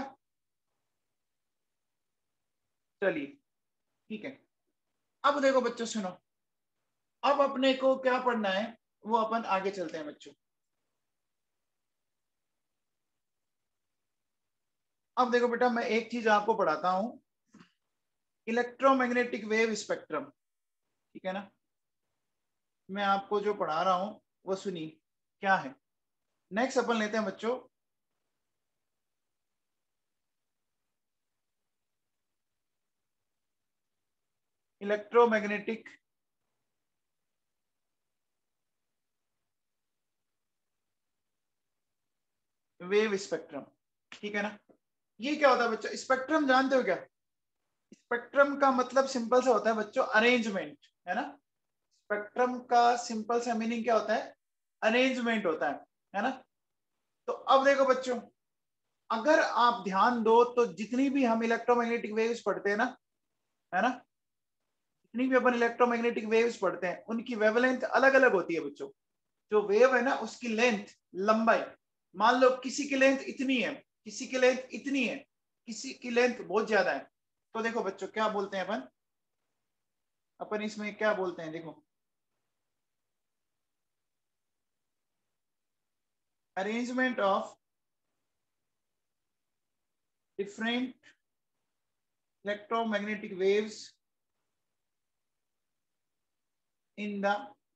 चलिए ठीक है। अब देखो बच्चों सुनो, अब अपने को क्या पढ़ना है वो अपन आगे चलते हैं बच्चों। अब देखो बेटा, मैं एक चीज आपको पढ़ाता हूं, इलेक्ट्रोमैग्नेटिक वेव स्पेक्ट्रम, ठीक है ना? मैं आपको जो पढ़ा रहा हूं वो सुनिए क्या है। नेक्स्ट अपन लेते हैं बच्चों इलेक्ट्रोमैग्नेटिक वेव स्पेक्ट्रम, ठीक है ना? ये क्या होता है बच्चों? स्पेक्ट्रम जानते हो क्या? स्पेक्ट्रम का मतलब सिंपल सा होता है बच्चों अरेंजमेंट, है ना? स्पेक्ट्रम का सिंपल सा मीनिंग क्या होता है? अरेंजमेंट होता है है ना? तो अब देखो बच्चों, अगर आप ध्यान दो तो जितनी भी हम इलेक्ट्रोमैग्नेटिक वेव्स पढ़ते हैं ना, है ना, जितनी भी अपन इलेक्ट्रोमैग्नेटिक वेव्स पढ़ते हैं उनकी वेवलेंथ अलग अलग होती है बच्चों। जो वेव है ना उसकी लेंथ, लंबाई, मान लो किसी की लेंथ इतनी है, किसी की लेंथ इतनी है, किसी की लेंथ बहुत ज्यादा है। तो देखो बच्चों क्या बोलते हैं अपन, अपन इसमें क्या बोलते हैं देखो, arrangement of different electromagnetic waves in the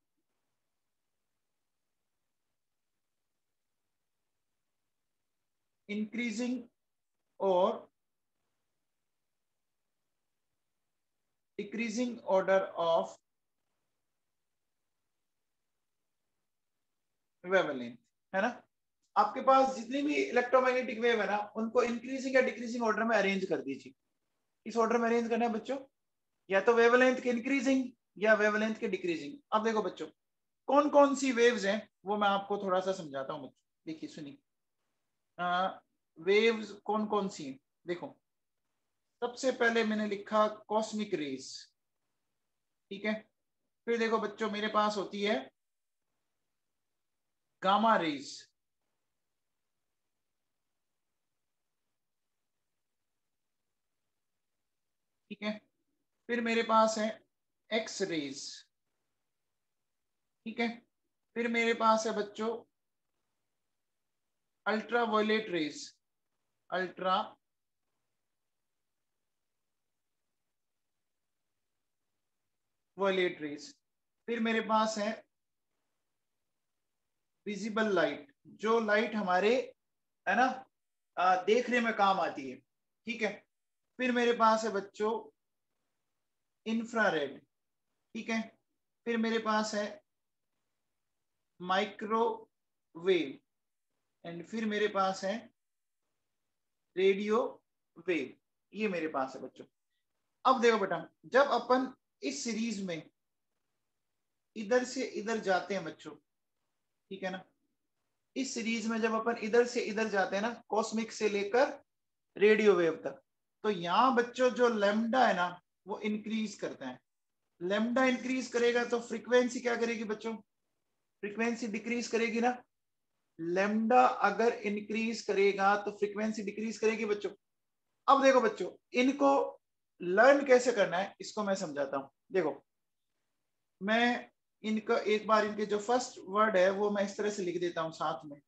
increasing or decreasing order of wavelength, है ना? आपके पास जितनी भी इलेक्ट्रोमैग्नेटिक वेव है ना उनको इंक्रीजिंग या डिक्रीजिंग ऑर्डर में अरेंज कर दीजिए। इस ऑर्डर में अरेंज करना है बच्चों, या तो वेवलेंथ के इंक्रीजिंग या वेवलेंथ के डिक्रीजिंग। अब देखो बच्चों कौन कौन सी वेव्स हैं वो मैं आपको थोड़ा सा समझाता हूँ बच्चों, देखिए सुनिए। वेव्स कौन कौन सी हैं देखो, सबसे पहले मैंने लिखा कॉस्मिक रेज, ठीक है। फिर देखो बच्चों मेरे पास होती है गामा रेज, ठीक है। फिर मेरे पास है एक्स रेज, ठीक है। फिर मेरे पास है बच्चों ultraviolet rays, ultraviolet rays. फिर मेरे पास है विजिबल लाइट, जो लाइट हमारे है ना आ, देखने में काम आती है, ठीक है। फिर मेरे पास है बच्चों इंफ्रारेड, ठीक है। फिर मेरे पास है माइक्रोवेव, एंड फिर मेरे पास है रेडियो वेव। ये मेरे पास है बच्चों। अब देखो बेटा, जब अपन इस सीरीज में इधर से इधर जाते हैं बच्चों, ठीक है ना, इस सीरीज में जब अपन इधर से इधर जाते हैं ना, कॉस्मिक से लेकर रेडियो वेव तक, तो यहाँ बच्चों जो लेमडा है ना वो इंक्रीज करता है। लेमडा इंक्रीज करेगा तो फ्रीक्वेंसी क्या करेगी बच्चों, फ्रीक्वेंसी डिक्रीज करेगी ना। लेमडा अगर इंक्रीज करेगा तो फ्रीक्वेंसी डिक्रीज करेगी बच्चों। अब देखो बच्चों, इनको लर्न कैसे करना है इसको मैं समझाता हूं। देखो, मैं इनका एक बार इनके जो फर्स्ट वर्ड है वो मैं इस तरह से लिख देता हूं साथ में।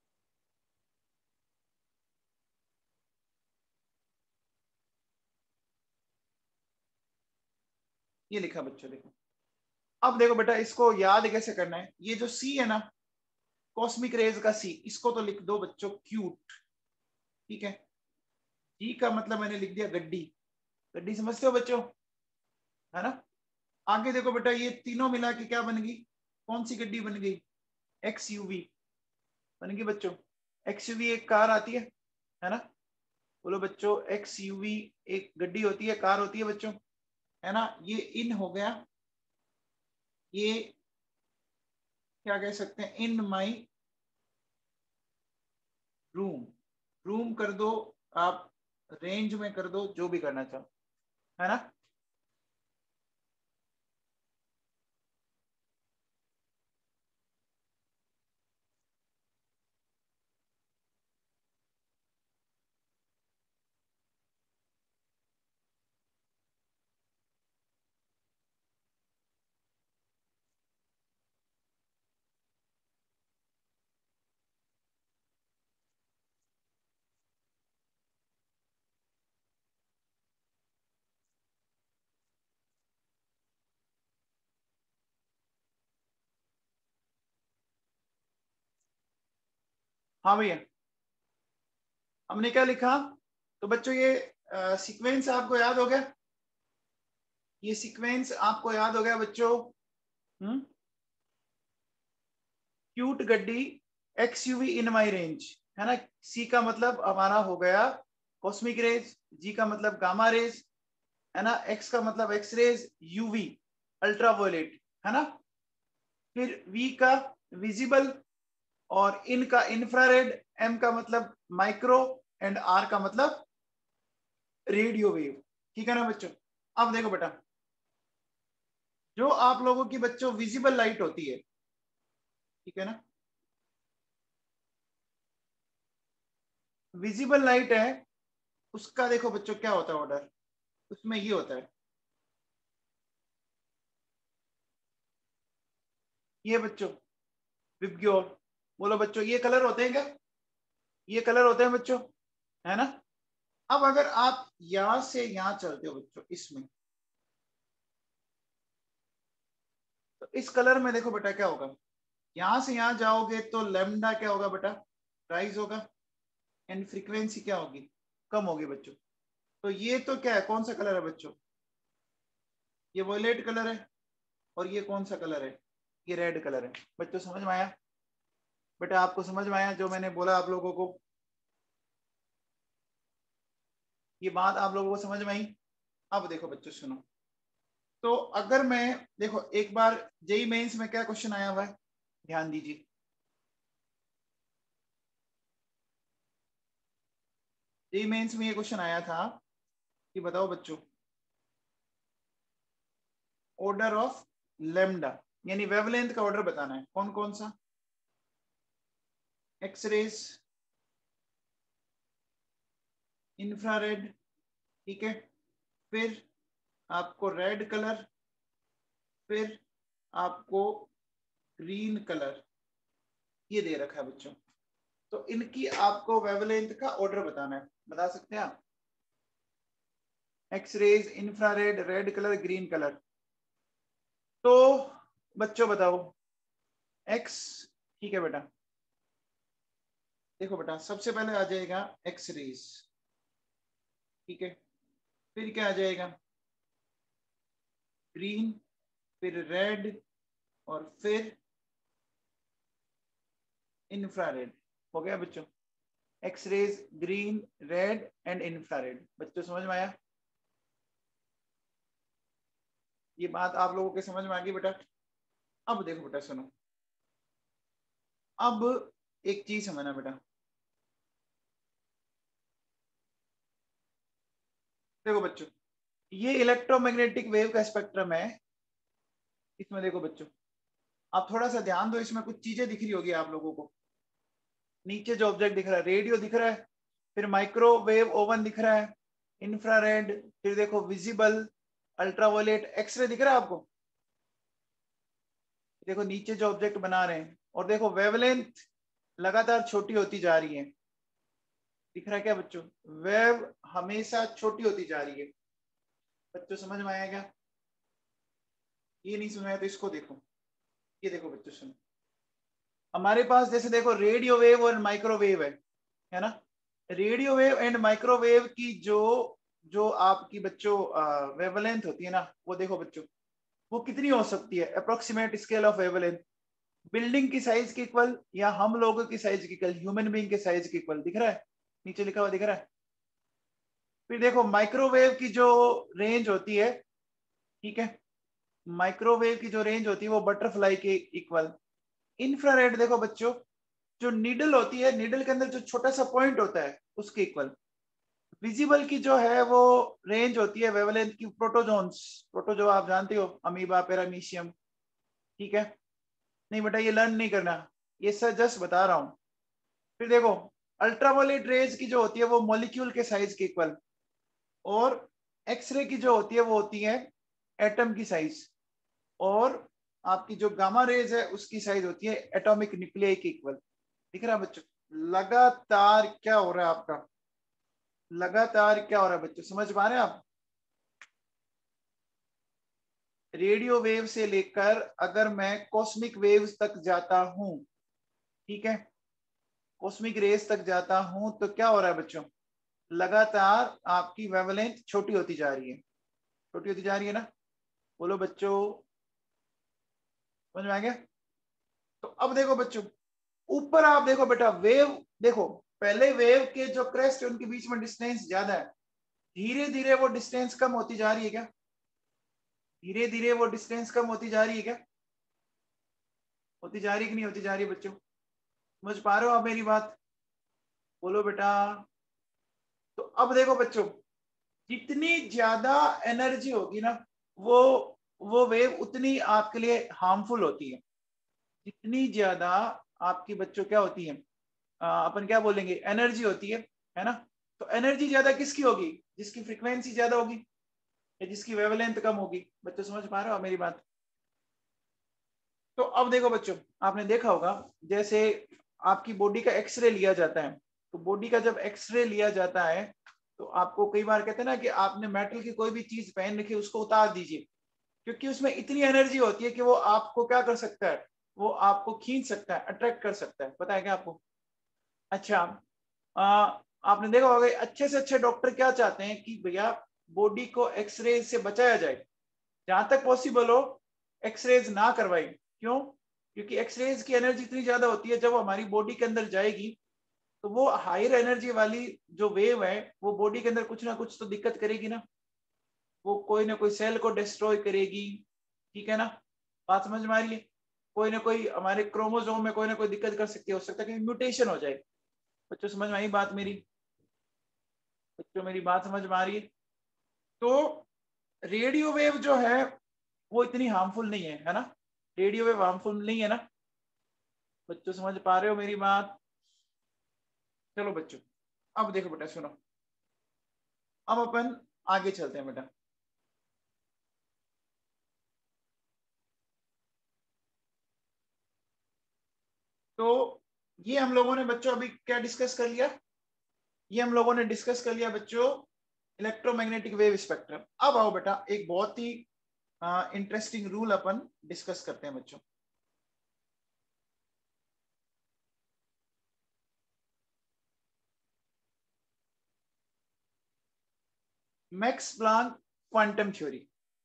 ये लिखा बच्चों, देखो। अब देखो बेटा, इसको याद कैसे करना है। ये जो सी है ना, कॉस्मिक रेज का सी, इसको तो लिख दो बच्चों क्यूट, ठीक है। जी का मतलब मैंने लिख दिया गड्डी, गड्डी समझते हो बच्चों, है ना। आगे देखो बेटा, ये तीनों मिला के क्या बन गई, कौन सी गड्डी बन गई, एक्स यूवी बन गई बच्चों। एक्स यूवी एक कार आती है है ना, बोलो बच्चों, एक्स यूवी एक गड्डी होती है, कार होती है बच्चों, है ना। ये इन हो गया, ये क्या कह सकते हैं, इन माई रूम, रूम कर दो आप, रेंज में कर दो, जो भी करना चाहो, है ना। हाँ भैया, हमने क्या लिखा, तो बच्चों ये सीक्वेंस आपको याद हो गया, ये सीक्वेंस आपको याद हो गया बच्चों। हम्म, क्यूट गड्डी, X UV in my range, है ना। सी का मतलब हमारा हो गया कॉस्मिक रेज, जी का मतलब गामा रेज, है ना। एक्स का मतलब एक्स रेज, यूवी अल्ट्रावायलेट, है ना। फिर वी का विजिबल, और इन का इंफ्रारेड, एम का मतलब माइक्रो, एंड आर का मतलब रेडियो वेव, ठीक है ना बच्चों। अब देखो बेटा, जो आप लोगों की बच्चों विजिबल लाइट होती है, ठीक है ना, विजिबल लाइट है, उसका देखो बच्चों क्या होता है ऑर्डर, उसमें ये होता है, ये बच्चों विबग्योर, बोलो बच्चों ये कलर होते हैं क्या, ये कलर होते हैं बच्चों, है ना। अब अगर आप यहां से यहां चलते हो बच्चों इसमें, तो इस कलर में देखो बेटा क्या होगा, यहां से यहां जाओगे तो लेमडा क्या होगा बेटा, राइज होगा, एंड फ्रीक्वेंसी क्या होगी, कम होगी बच्चों। तो ये तो क्या है, कौन सा कलर है बच्चों, ये वॉयलेट कलर है, और ये कौन सा कलर है, ये रेड कलर है। बच्चों समझ में आया, बेटा आपको समझ में आया जो मैंने बोला आप लोगों को, ये बात आप लोगों को समझ में आई। अब देखो बच्चों सुनो, तो अगर मैं देखो एक बार जेई मेंस में क्या क्वेश्चन आया हुआ है, ध्यान दीजिए। जेई मेंस में ये क्वेश्चन आया था कि बताओ बच्चों, ऑर्डर ऑफ लेमडा, यानी वेवलेंथ का ऑर्डर बताना है, कौन कौन सा, एक्स रेज, इंफ्रारेड, ठीक है, फिर आपको रेड कलर, फिर आपको ग्रीन कलर, ये दे रखा है बच्चों। तो इनकी आपको वेवलेंथ का ऑर्डर बताना है, बता सकते हैं आप? X rays, infrared, red colour, green colour. तो बच्चों बताओ एक्स, ठीक है बेटा, देखो बेटा सबसे पहले आ जाएगा एक्स रेज, ठीक है, फिर क्या आ जाएगा ग्रीन, फिर रेड, और फिर इंफ्रारेड। हो गया बच्चों, X rays, green, red and infrared. बच्चों समझ में आया? ये बात आप लोगों के समझ में आ गई बेटा? अब देखो बेटा सुनो, अब एक चीज समझना बेटा, देखो बच्चों ये इलेक्ट्रोमैग्नेटिक वेव का स्पेक्ट्रम है। इसमें देखो बच्चों, आप थोड़ा सा ध्यान दो, इसमें कुछ चीजें दिख रही होगी आप लोगों को। नीचे जो ऑब्जेक्ट दिख रहा है, रेडियो दिख रहा है, फिर माइक्रोवेव ओवन दिख रहा है, इंफ्रारेड, फिर देखो विजिबल, अल्ट्रावायलेट, एक्सरे दिख रहा है आपको? देखो नीचे जो ऑब्जेक्ट बना रहे हैं, और देखो वेवलेंथ लगातार छोटी होती जा रही है। दिख रहा है क्या बच्चों? वेव हमेशा छोटी होती जा रही है। बच्चों समझ में आया क्या? ये नहीं सुना है तो इसको देखो, ये देखो बच्चों सुनो, हमारे पास जैसे देखो रेडियो वेव और माइक्रोवेव है है ना? रेडियो वेव एंड माइक्रोवेव की जो जो आपकी बच्चों वेवलेंथ होती है ना, वो देखो बच्चों वो कितनी हो सकती है, approximate scale of wavelength. Building की साइज के इक्वल, या हम लोगों की साइज के इक्वल, ह्यूमन बीइंग के साइज के इक्वल। दिख रहा है? नीचे लिखा हुआ दिख रहा है? फिर देखो माइक्रोवेव की जो रेंज होती है, ठीक है, माइक्रोवेव की जो रेंज होती है वो बटरफ्लाई के इक्वल। इंफ्रारेड देखो बच्चों, जो नीडल होती है, नीडल के अंदर जो छोटा सा पॉइंट होता है उसके इक्वल। विजिबल की जो है वो रेंज होती है वेवलेंथ की, प्रोटोजोन्स, प्रोटोजो आप जानते हो, अमीबा, पैरामीशियम, ठीक है? नहीं बेटा ये लर्न नहीं करना, ये सर जस्ट बता रहा हूं। फिर देखो अल्ट्रावायलेट रेज की जो होती है वो मॉलिक्यूल के साइज के इक्वल, और एक्सरे की जो होती है वो होती है एटम की साइज, और आपकी जो गामा रेज है उसकी साइज होती है एटॉमिक न्यूक्लियाई के इक्वल। दिख रहा है बच्चों? लगातार क्या हो रहा है आपका, लगातार क्या हो रहा है बच्चों, समझ पा रहे हैं आप? रेडियो वेव से लेकर अगर मैं कॉस्मिक वेव्स तक जाता हूं, ठीक है, कॉस्मिक रेस तक जाता हूं, तो क्या हो रहा है बच्चों, लगातार आपकी वेवलेंथ छोटी होती जा रही है, छोटी होती जा रही है ना? बोलो बच्चों, समझ में आ गया? तो अब देखो बच्चों, ऊपर आप देखो बेटा वेव, देखो पहले वेव के जो क्रेस्ट है उनके बीच में डिस्टेंस ज्यादा है, धीरे धीरे वो डिस्टेंस कम होती जा रही है क्या? धीरे धीरे वो डिस्टेंस कम होती जा रही है क्या? होती जा रही है कि नहीं होती जा रही है बच्चों? समझ पा रहे हो आप मेरी बात? बोलो बेटा। तो अब देखो बच्चों, जितनी ज्यादा एनर्जी होगी ना, वो वो वेव उतनी आपके लिए हार्मफुल होती है। जितनी ज्यादा आपकी बच्चों क्या होती है, आ, अपन क्या बोलेंगे, एनर्जी होती है है ना? तो एनर्जी ज्यादा किसकी होगी? जिसकी फ्रीक्वेंसी ज्यादा होगी, या जिसकी वेवलेंथ कम होगी। बच्चों समझ पा रहे हो मेरी बात? तो अब देखो बच्चों, आपने देखा होगा जैसे आपकी बॉडी का एक्सरे लिया जाता है, तो बॉडी का जब एक्सरे लिया जाता है तो आपको कई बार कहते हैं ना कि आपने मेटल की कोई भी चीज पहन रखी है उसको उतार दीजिए, क्योंकि उसमें इतनी एनर्जी होती है कि वो आपको क्या कर सकता है, वो आपको खींच सकता है, अट्रैक्ट कर सकता है। पता है क्या आपको? अच्छा, आ, आपने देखा होगा अच्छे से अच्छे डॉक्टर क्या चाहते हैं कि भैया बॉडी को एक्सरे से बचाया जाए, जहां तक पॉसिबल हो एक्सरेज ना करवाए। क्यों? क्योंकि एक्सरेज की एनर्जी इतनी ज्यादा होती है, जब हमारी बॉडी के अंदर जाएगी तो वो हायर एनर्जी वाली जो वेव है वो बॉडी के अंदर कुछ ना कुछ तो दिक्कत करेगी ना, वो कोई ना कोई सेल को डिस्ट्रॉय करेगी, ठीक है ना? बात समझ में आ रही है? कोई ना कोई हमारे क्रोमोसोम में कोई ना कोई दिक्कत कर सकती है, हो सकता है कि म्यूटेशन हो जाए। बच्चों समझ में आई बात मेरी? बच्चों मेरी बात समझ में आ रही है? तो रेडियो वेव जो है वो इतनी हार्मफुल नहीं है, है ना? रेडियो वेव हार्मफुल नहीं है ना? बच्चों समझ पा रहे हो मेरी बात? चलो बच्चों, अब देखो बेटा सुनो, अब अपन आगे चलते हैं बेटा। तो ये हम लोगों ने बच्चों अभी क्या डिस्कस कर लिया? ये हम लोगों ने डिस्कस कर लिया बच्चों इलेक्ट्रोमैग्नेटिक वेव स्पेक्ट्रम। अब आओ बेटा एक बहुत ही इंटरेस्टिंग रूल अपन डिस्कस करते हैं बच्चों। मैक्स प्लैंक क्वांटम थ्योरी,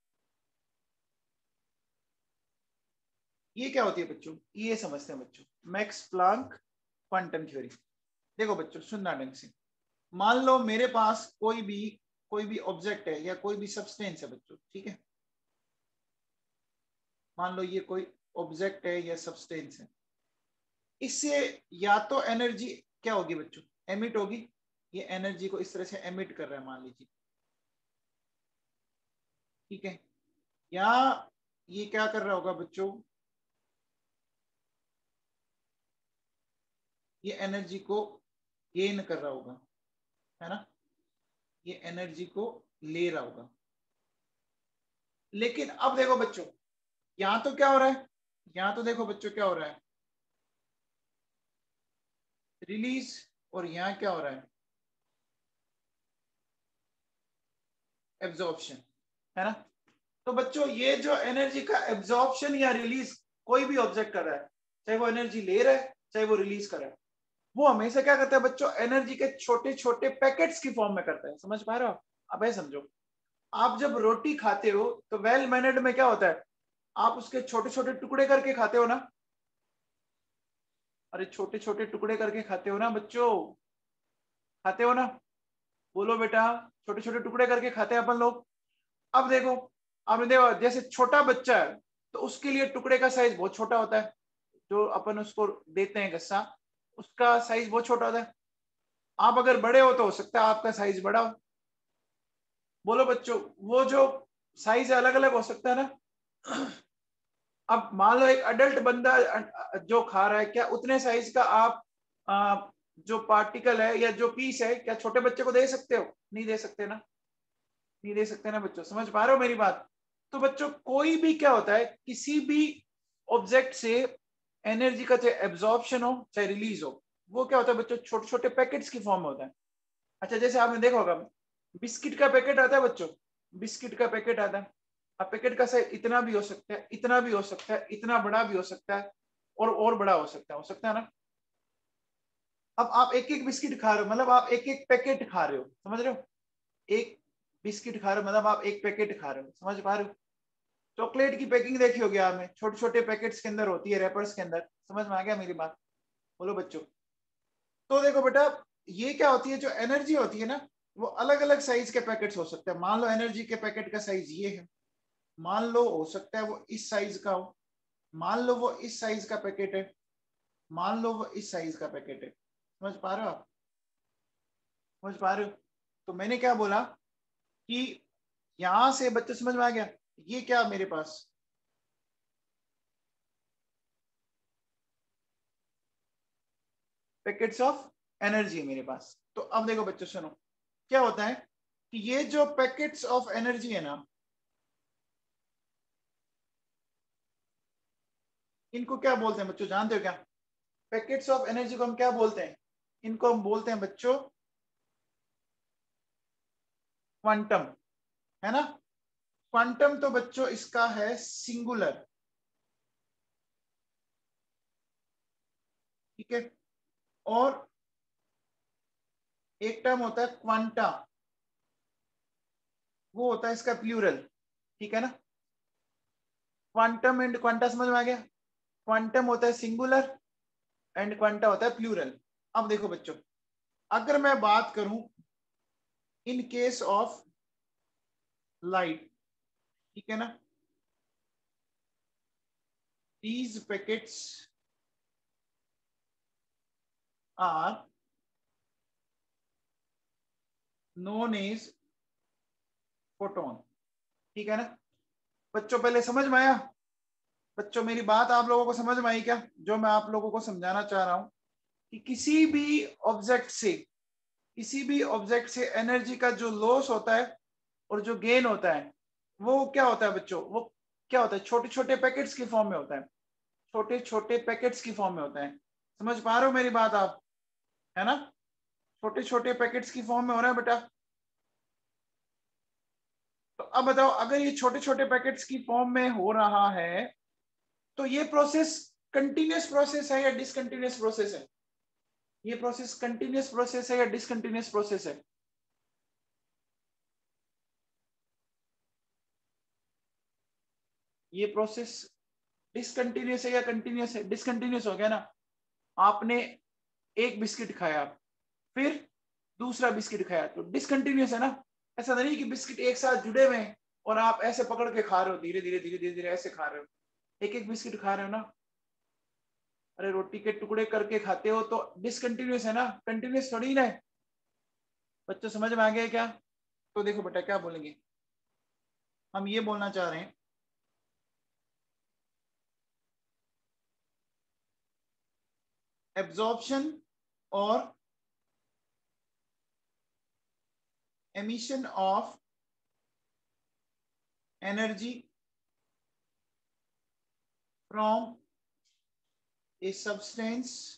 ये क्या होती है बच्चों? ये समझते हैं बच्चों, मैक्स प्लैंक क्वांटम थ्योरी। देखो बच्चों सुनना ढंग से, मान लो मेरे पास कोई भी कोई भी ऑब्जेक्ट है या कोई भी सब्सटेंस है बच्चों, ठीक है, मान लो ये कोई ऑब्जेक्ट है या सब्सटेंस है, इससे या तो एनर्जी क्या होगी बच्चों? एमिट होगी। ये एनर्जी को इस तरह से एमिट कर रहा है मान लीजिए, ठीक है, या ये क्या कर रहा होगा बच्चों? ये एनर्जी को गेन कर रहा होगा, है ना, ये एनर्जी को ले रहा होगा। लेकिन अब देखो बच्चों, यहां तो क्या हो रहा है, यहां तो देखो बच्चों क्या हो रहा है, रिलीज, और यहां क्या हो रहा है, एब्जॉर्प्शन, है ना। तो बच्चों ये जो एनर्जी का एब्जॉर्प्शन या रिलीज कोई भी ऑब्जेक्ट कर रहा है, चाहे वो एनर्जी ले रहा है चाहे वो रिलीज कर रहा है, वो हमेशा क्या करता है बच्चों? एनर्जी के छोटे छोटे पैकेट्स की फॉर्म में करता है। समझ पा रहे हो? अब ऐसे समझो, आप जब रोटी खाते हो तो वेल मैनर्ड में क्या होता है, आप उसके छोटे छोटे टुकड़े करके खाते हो ना। अरे छोटे छोटे टुकड़े करके खाते हो ना बच्चों, खाते हो ना? बोलो बेटा, छोटे छोटे टुकड़े करके खाते हैं अपन लोग। अब देखो, आपने देखो जैसे छोटा बच्चा है तो उसके लिए टुकड़े का साइज बहुत छोटा होता है, जो अपन उसको देते हैं गस्सा, उसका साइज बहुत छोटा होता है। आप अगर बड़े हो तो हो सकता है आपका साइज बड़ा हो। बोलो बच्चों, वो जो साइज अलग अलग हो सकता है ना। अब मान लो एक अडल्ट बंदा जो खा रहा है, क्या उतने साइज का आप आ, जो पार्टिकल है या जो पीस है, क्या छोटे बच्चे को दे सकते हो? नहीं दे सकते ना, नहीं दे सकते ना बच्चों। समझ पा रहे हो मेरी बात? तो बच्चों कोई भी क्या होता है, किसी भी ऑब्जेक्ट से एनर्जी का चाहे एब्जॉर्प्शन हो चाहे रिलीज हो, वो क्या होता है बच्चों? छोटे छोटे पैकेट्स की फॉर्म में होता है। अच्छा जैसे आपने देखा होगा, बिस्किट का पैकेट आता है बच्चों, बिस्किट का पैकेट आता है। अब पैकेट का साइज इतना भी हो सकता है, इतना भी हो सकता है, इतना बड़ा भी हो सकता है, और और बड़ा हो सकता है, हो सकता है ना। अब आप एक एक बिस्किट खा रहे हो, मतलब आप एक एक पैकेट खा रहे हो, समझ रहे हो? एक बिस्किट खा रहे हो मतलब आप एक पैकेट खा रहे हो, समझ पा रहे हो? चॉकलेट की पैकिंग देखी होगी आपने, छोटे छोटे पैकेट्स के अंदर होती है, रैपर्स के अंदर। समझ में आ गया मेरी बात? बोलो बच्चों। तो देखो बेटा, ये क्या होती है, जो एनर्जी होती है ना, वो अलग अलग साइज के पैकेट्स हो सकते हैं। मान लो एनर्जी के पैकेट का साइज ये है, मान लो हो सकता है वो इस साइज का हो, मान लो वो इस साइज का पैकेट है, मान लो वो इस साइज का पैकेट है। समझ पा रहे हो आप? समझ पा रहे हो? तो मैंने क्या बोला कि यहां से बच्चे समझ में आ गया, ये क्या मेरे पास पैकेट्स ऑफ एनर्जी है मेरे पास। तो अब देखो बच्चों सुनो, क्या होता है कि ये जो पैकेट्स ऑफ एनर्जी है ना, इनको क्या बोलते हैं बच्चों? जानते हो क्या? पैकेट्स ऑफ एनर्जी को हम क्या बोलते हैं? इनको हम बोलते हैं बच्चों क्वांटम, है ना। क्वांटम तो बच्चों इसका है सिंगुलर, ठीक है। और एक टर्म होता है क्वांटा, वो होता है इसका प्लूरल, ठीक है ना। क्वांटम एंड क्वांटा समझ में आ गया? क्वांटम होता है सिंगुलर एंड क्वांटा होता है प्लूरल। अब देखो बच्चों, अगर मैं बात करूं इन केस ऑफ लाइट, ठीक है ना, these packets are known as photon, ठीक है ना। बच्चों पहले समझ में आया? बच्चों मेरी बात आप लोगों को समझ में आई क्या, जो मैं आप लोगों को समझाना चाह रहा हूं कि किसी भी ऑब्जेक्ट से किसी भी ऑब्जेक्ट से एनर्जी का जो लॉस होता है और जो गेन होता है, वो क्या होता है बच्चों? वो क्या होता है? छोटे छोटे पैकेट्स की फॉर्म में होता है, छोटे छोटे पैकेट्स की फॉर्म में होता है। समझ पा रहे हो मेरी बात आप, है ना? छोटे छोटे पैकेट्स की फॉर्म में हो रहा है बेटा। तो अब बताओ, अगर ये छोटे छोटे पैकेट्स की फॉर्म में हो रहा है तो ये प्रोसेस कंटिन्यूअस प्रोसेस है या डिसकंटिन्यूअस प्रोसेस है? ये प्रोसेस कंटिन्यूअस प्रोसेस है या डिसकंटिन्यूअस प्रोसेस है? ये प्रोसेस डिसकंटिन्यूअस है या कंटिन्यूअस है? डिसकंटिन्यूअस हो गया ना। आपने एक बिस्किट खाया, फिर दूसरा बिस्किट खाया, तो डिसकंटिन्यूअस है ना। ऐसा नहीं कि बिस्किट एक साथ जुड़े हुए हैं और आप ऐसे पकड़ के खा रहे हो, धीरे धीरे धीरे धीरे धीरे ऐसे खा रहे हो, एक एक बिस्किट खा रहे हो ना। अरे रोटी के टुकड़े करके खाते हो तो डिसकंटिन्यूअस है ना, कंटिन्यूअस थोड़ी ना है। बच्चों समझ में आ गया क्या? तो देखो बेटा क्या बोलेंगे, हम ये बोलना चाह रहे हैं एब्जॉर्प्शन और emission of energy from a substance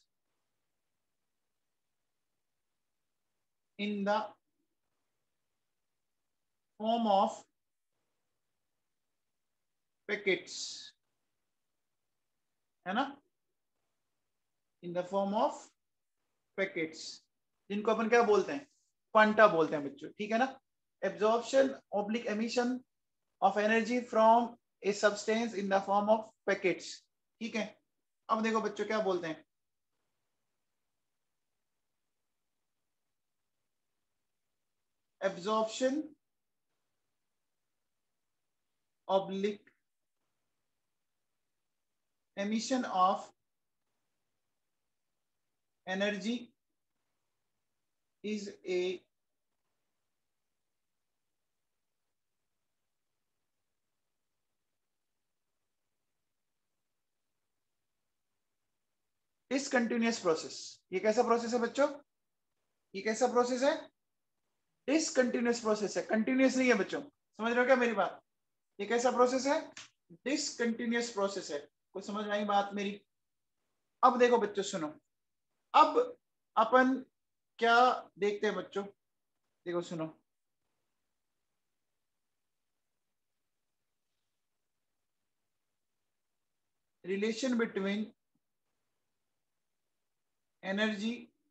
in the form of packets, है ना, in the form of packets, जिनको अपन क्या बोलते हैं, क्वांटा बोलते हैं बच्चों, ठीक है ना। Absorption oblique emission of energy from a substance in the form of packets, ठीक है। अब देखो बच्चों क्या बोलते हैं, absorption oblique emission of energy is a discontinuous process. ये कैसा प्रोसेस है बच्चों? ये कैसा प्रोसेस है? डिसकंटिन्यूअस प्रोसेस है, कंटिन्यूअस नहीं है बच्चों। समझ रहे हो क्या मेरी बात? ये कैसा प्रोसेस है? डिसकंटिन्यूअस प्रोसेस है। कोई समझ में आई बात मेरी? अब देखो बच्चों सुनो, अब अपन क्या देखते हैं बच्चों, देखो सुनो, relation between energy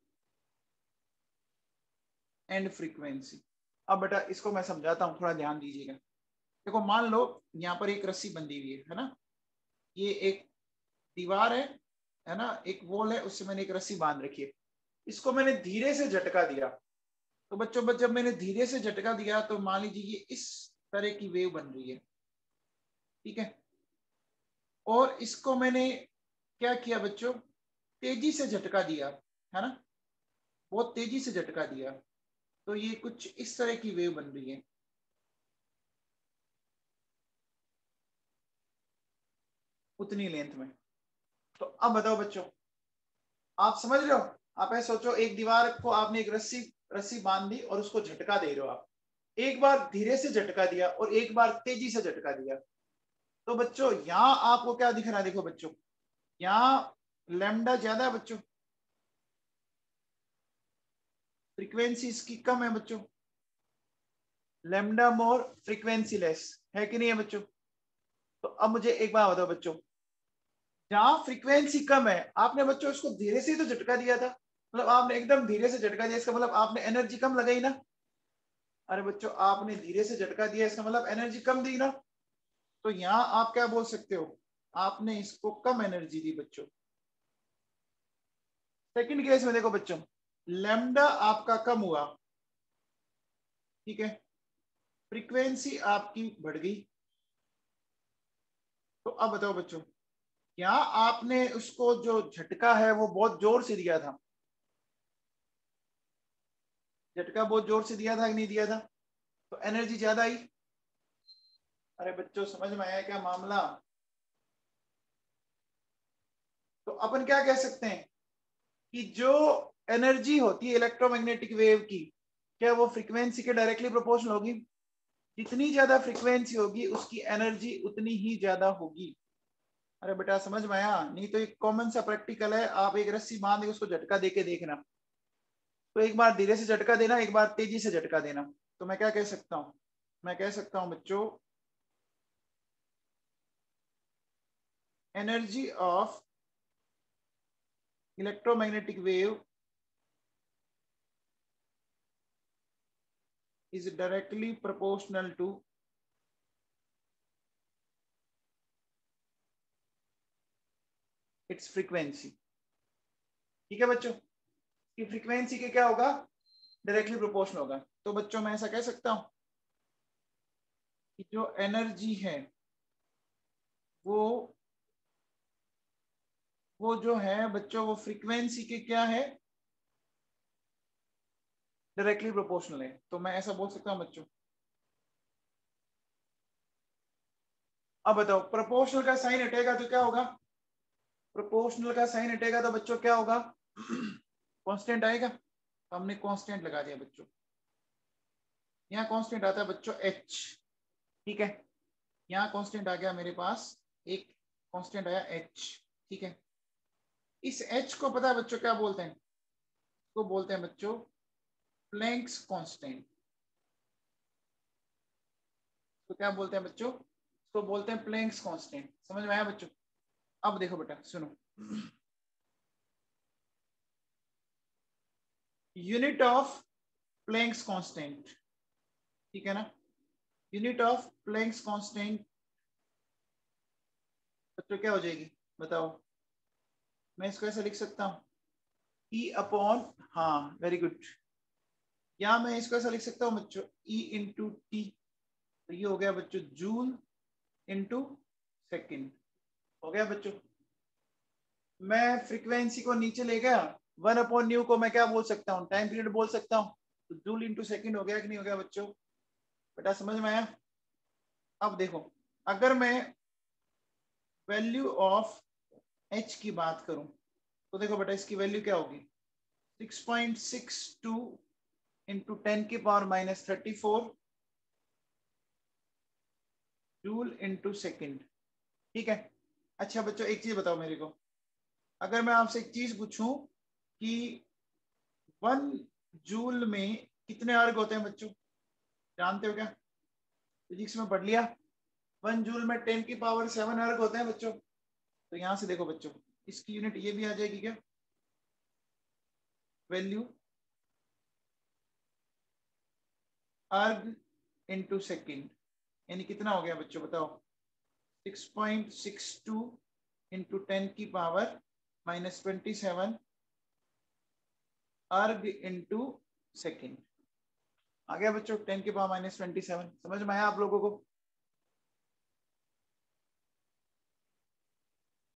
and frequency. अब बेटा इसको मैं समझाता हूं, थोड़ा ध्यान दीजिएगा। देखो मान लो यहाँ पर एक रस्सी बंधी हुई है, है ना, ये एक दीवार है है ना, एक वॉल है, उससे मैंने एक रस्सी बांध रखी है, इसको मैंने धीरे से झटका दिया। तो बच्चों जब मैंने धीरे से झटका दिया तो मान लीजिए ये इस तरह की वेव बन रही है, ठीक है। और इसको मैंने क्या किया बच्चों, तेजी से झटका दिया, है ना, बहुत तेजी से झटका दिया, तो ये कुछ इस तरह की वेव बन रही है। उतनी लेंथ में। तो अब बताओ बच्चों, आप समझ रहे हो? आप ऐसे सोचो, एक दीवार को आपने एक रस्सी रस्सी बांध दी और उसको झटका दे रहे हो आप, एक बार धीरे से झटका दिया और एक बार तेजी से झटका दिया। तो बच्चों यहां आपको क्या दिख रहा है, देखो बच्चों यहाँ लैम्डा ज्यादा है बच्चों, फ्रीक्वेंसी इसकी कम है बच्चों, लैम्डा मोर फ्रीक्वेंसी लेस, है कि नहीं है बच्चों? तो अब मुझे एक बात बताओ बच्चों, जहां फ्रीक्वेंसी कम है आपने बच्चों इसको धीरे से तो झटका दिया था, मतलब आपने एकदम धीरे से झटका दिया, इसका मतलब आपने एनर्जी कम लगाई ना। अरे बच्चों आपने धीरे से झटका दिया, इसका मतलब एनर्जी कम दी ना। तो यहाँ आप क्या बोल सकते हो, आपने इसको कम एनर्जी दी बच्चों। सेकंड केस में देखो बच्चों, लैम्डा आपका कम हुआ, ठीक है, फ्रीक्वेंसी आपकी बढ़ गई। तो अब बताओ बच्चों, यहाँ आपने उसको जो झटका है वो बहुत जोर से दिया था, झटका बहुत जोर से दिया था कि नहीं दिया था, तो एनर्जी ज्यादा आई। अरे बच्चों समझ में आया क्या मामला? तो अपन क्या कह सकते हैं कि जो एनर्जी होती है इलेक्ट्रोमैग्नेटिक वेव की, क्या वो फ्रीक्वेंसी के डायरेक्टली प्रोपोर्शनल होगी? जितनी ज्यादा फ्रीक्वेंसी होगी उसकी एनर्जी उतनी ही ज्यादा होगी। अरे बेटा समझ में आया? नहीं तो एक कॉमन सा प्रैक्टिकल है, आप एक रस्सी बांध के उसको झटका देके देखना। तो एक बार धीरे से झटका देना, एक बार तेजी से झटका देना। तो मैं क्या कह सकता हूँ, मैं कह सकता हूँ बच्चों, energy of electromagnetic wave is directly proportional to its frequency। ठीक है बच्चों, कि फ्रीक्वेंसी के क्या होगा, डायरेक्टली प्रोपोर्शनल होगा। तो बच्चों मैं ऐसा कह सकता हूं कि जो एनर्जी है वो वो जो है बच्चों, वो फ्रीक्वेंसी के क्या है, डायरेक्टली प्रोपोर्शनल है। तो मैं ऐसा बोल सकता हूं बच्चों। अब बताओ, प्रोपोर्शनल का साइन हटेगा तो क्या होगा, प्रोपोर्शनल का साइन हटेगा तो बच्चों क्या होगा, कांस्टेंट आएगा। तो हमने कांस्टेंट लगा दिया बच्चों, यहाँ कांस्टेंट आता है बच्चों एच। ठीक है, यहाँ कांस्टेंट आ गया मेरे पास, एक कांस्टेंट आया एच। ठीक है, इस एच को पता है बच्चों क्या बोलते हैं, इसको बोलते हैं बच्चों प्लैंक्स कांस्टेंट। तो क्या बोलते हैं बच्चों, इसको बोलते हैं प्लैंक्स कांस्टेंट। समझ में आया बच्चों? अब देखो बेटा सुनो, यूनिट ऑफ प्लैंक्स कांस्टेंट, ठीक है ना, यूनिट ऑफ प्लैंक्स कांस्टेंट बच्चों क्या हो जाएगी बताओ? मैं इसको ऐसे लिख सकता हूँ, ई अपॉन, हाँ वेरी गुड, या मैं इसको ऐसा लिख सकता हूँ बच्चों, ई इंटू टी। तो ये हो गया बच्चों जूल इंटू सेकेंड। हो गया बच्चों, मैं फ्रीक्वेंसी को नीचे ले गया, वन अपॉन न्यू को मैं क्या बोल सकता हूँ, टाइम पीरियड बोल सकता हूँ। तो जूल इंटू सेकेंड हो गया कि नहीं हो गया बच्चों? बेटा समझ में आया? अब देखो, अगर मैं वैल्यू ऑफ एच की बात करूं तो देखो बेटा इसकी वैल्यू क्या होगी, six point six two into ten की power minus thirty four joule into second. ठीक है, अच्छा बच्चों एक चीज बताओ मेरे को, अगर मैं आपसे एक चीज पूछूं कि वन जूल में कितने अर्ग होते हैं बच्चों, जानते हो क्या? फिजिक्स में पढ़ लिया, वन जूल में टेन की पावर सेवन अर्ग होते हैं बच्चों। तो यहां से देखो बच्चों, इसकी यूनिट ये भी आ जाएगी क्या, वैल्यू अर्ग इंटू सेकेंड, यानी कितना हो गया बच्चों बताओ, six point six two into ten की power minus twenty seven erg into second. आ गया बच्चों टेन की पावर माइनस ट्वेंटी सेवन। समझ में आया आप लोगों को?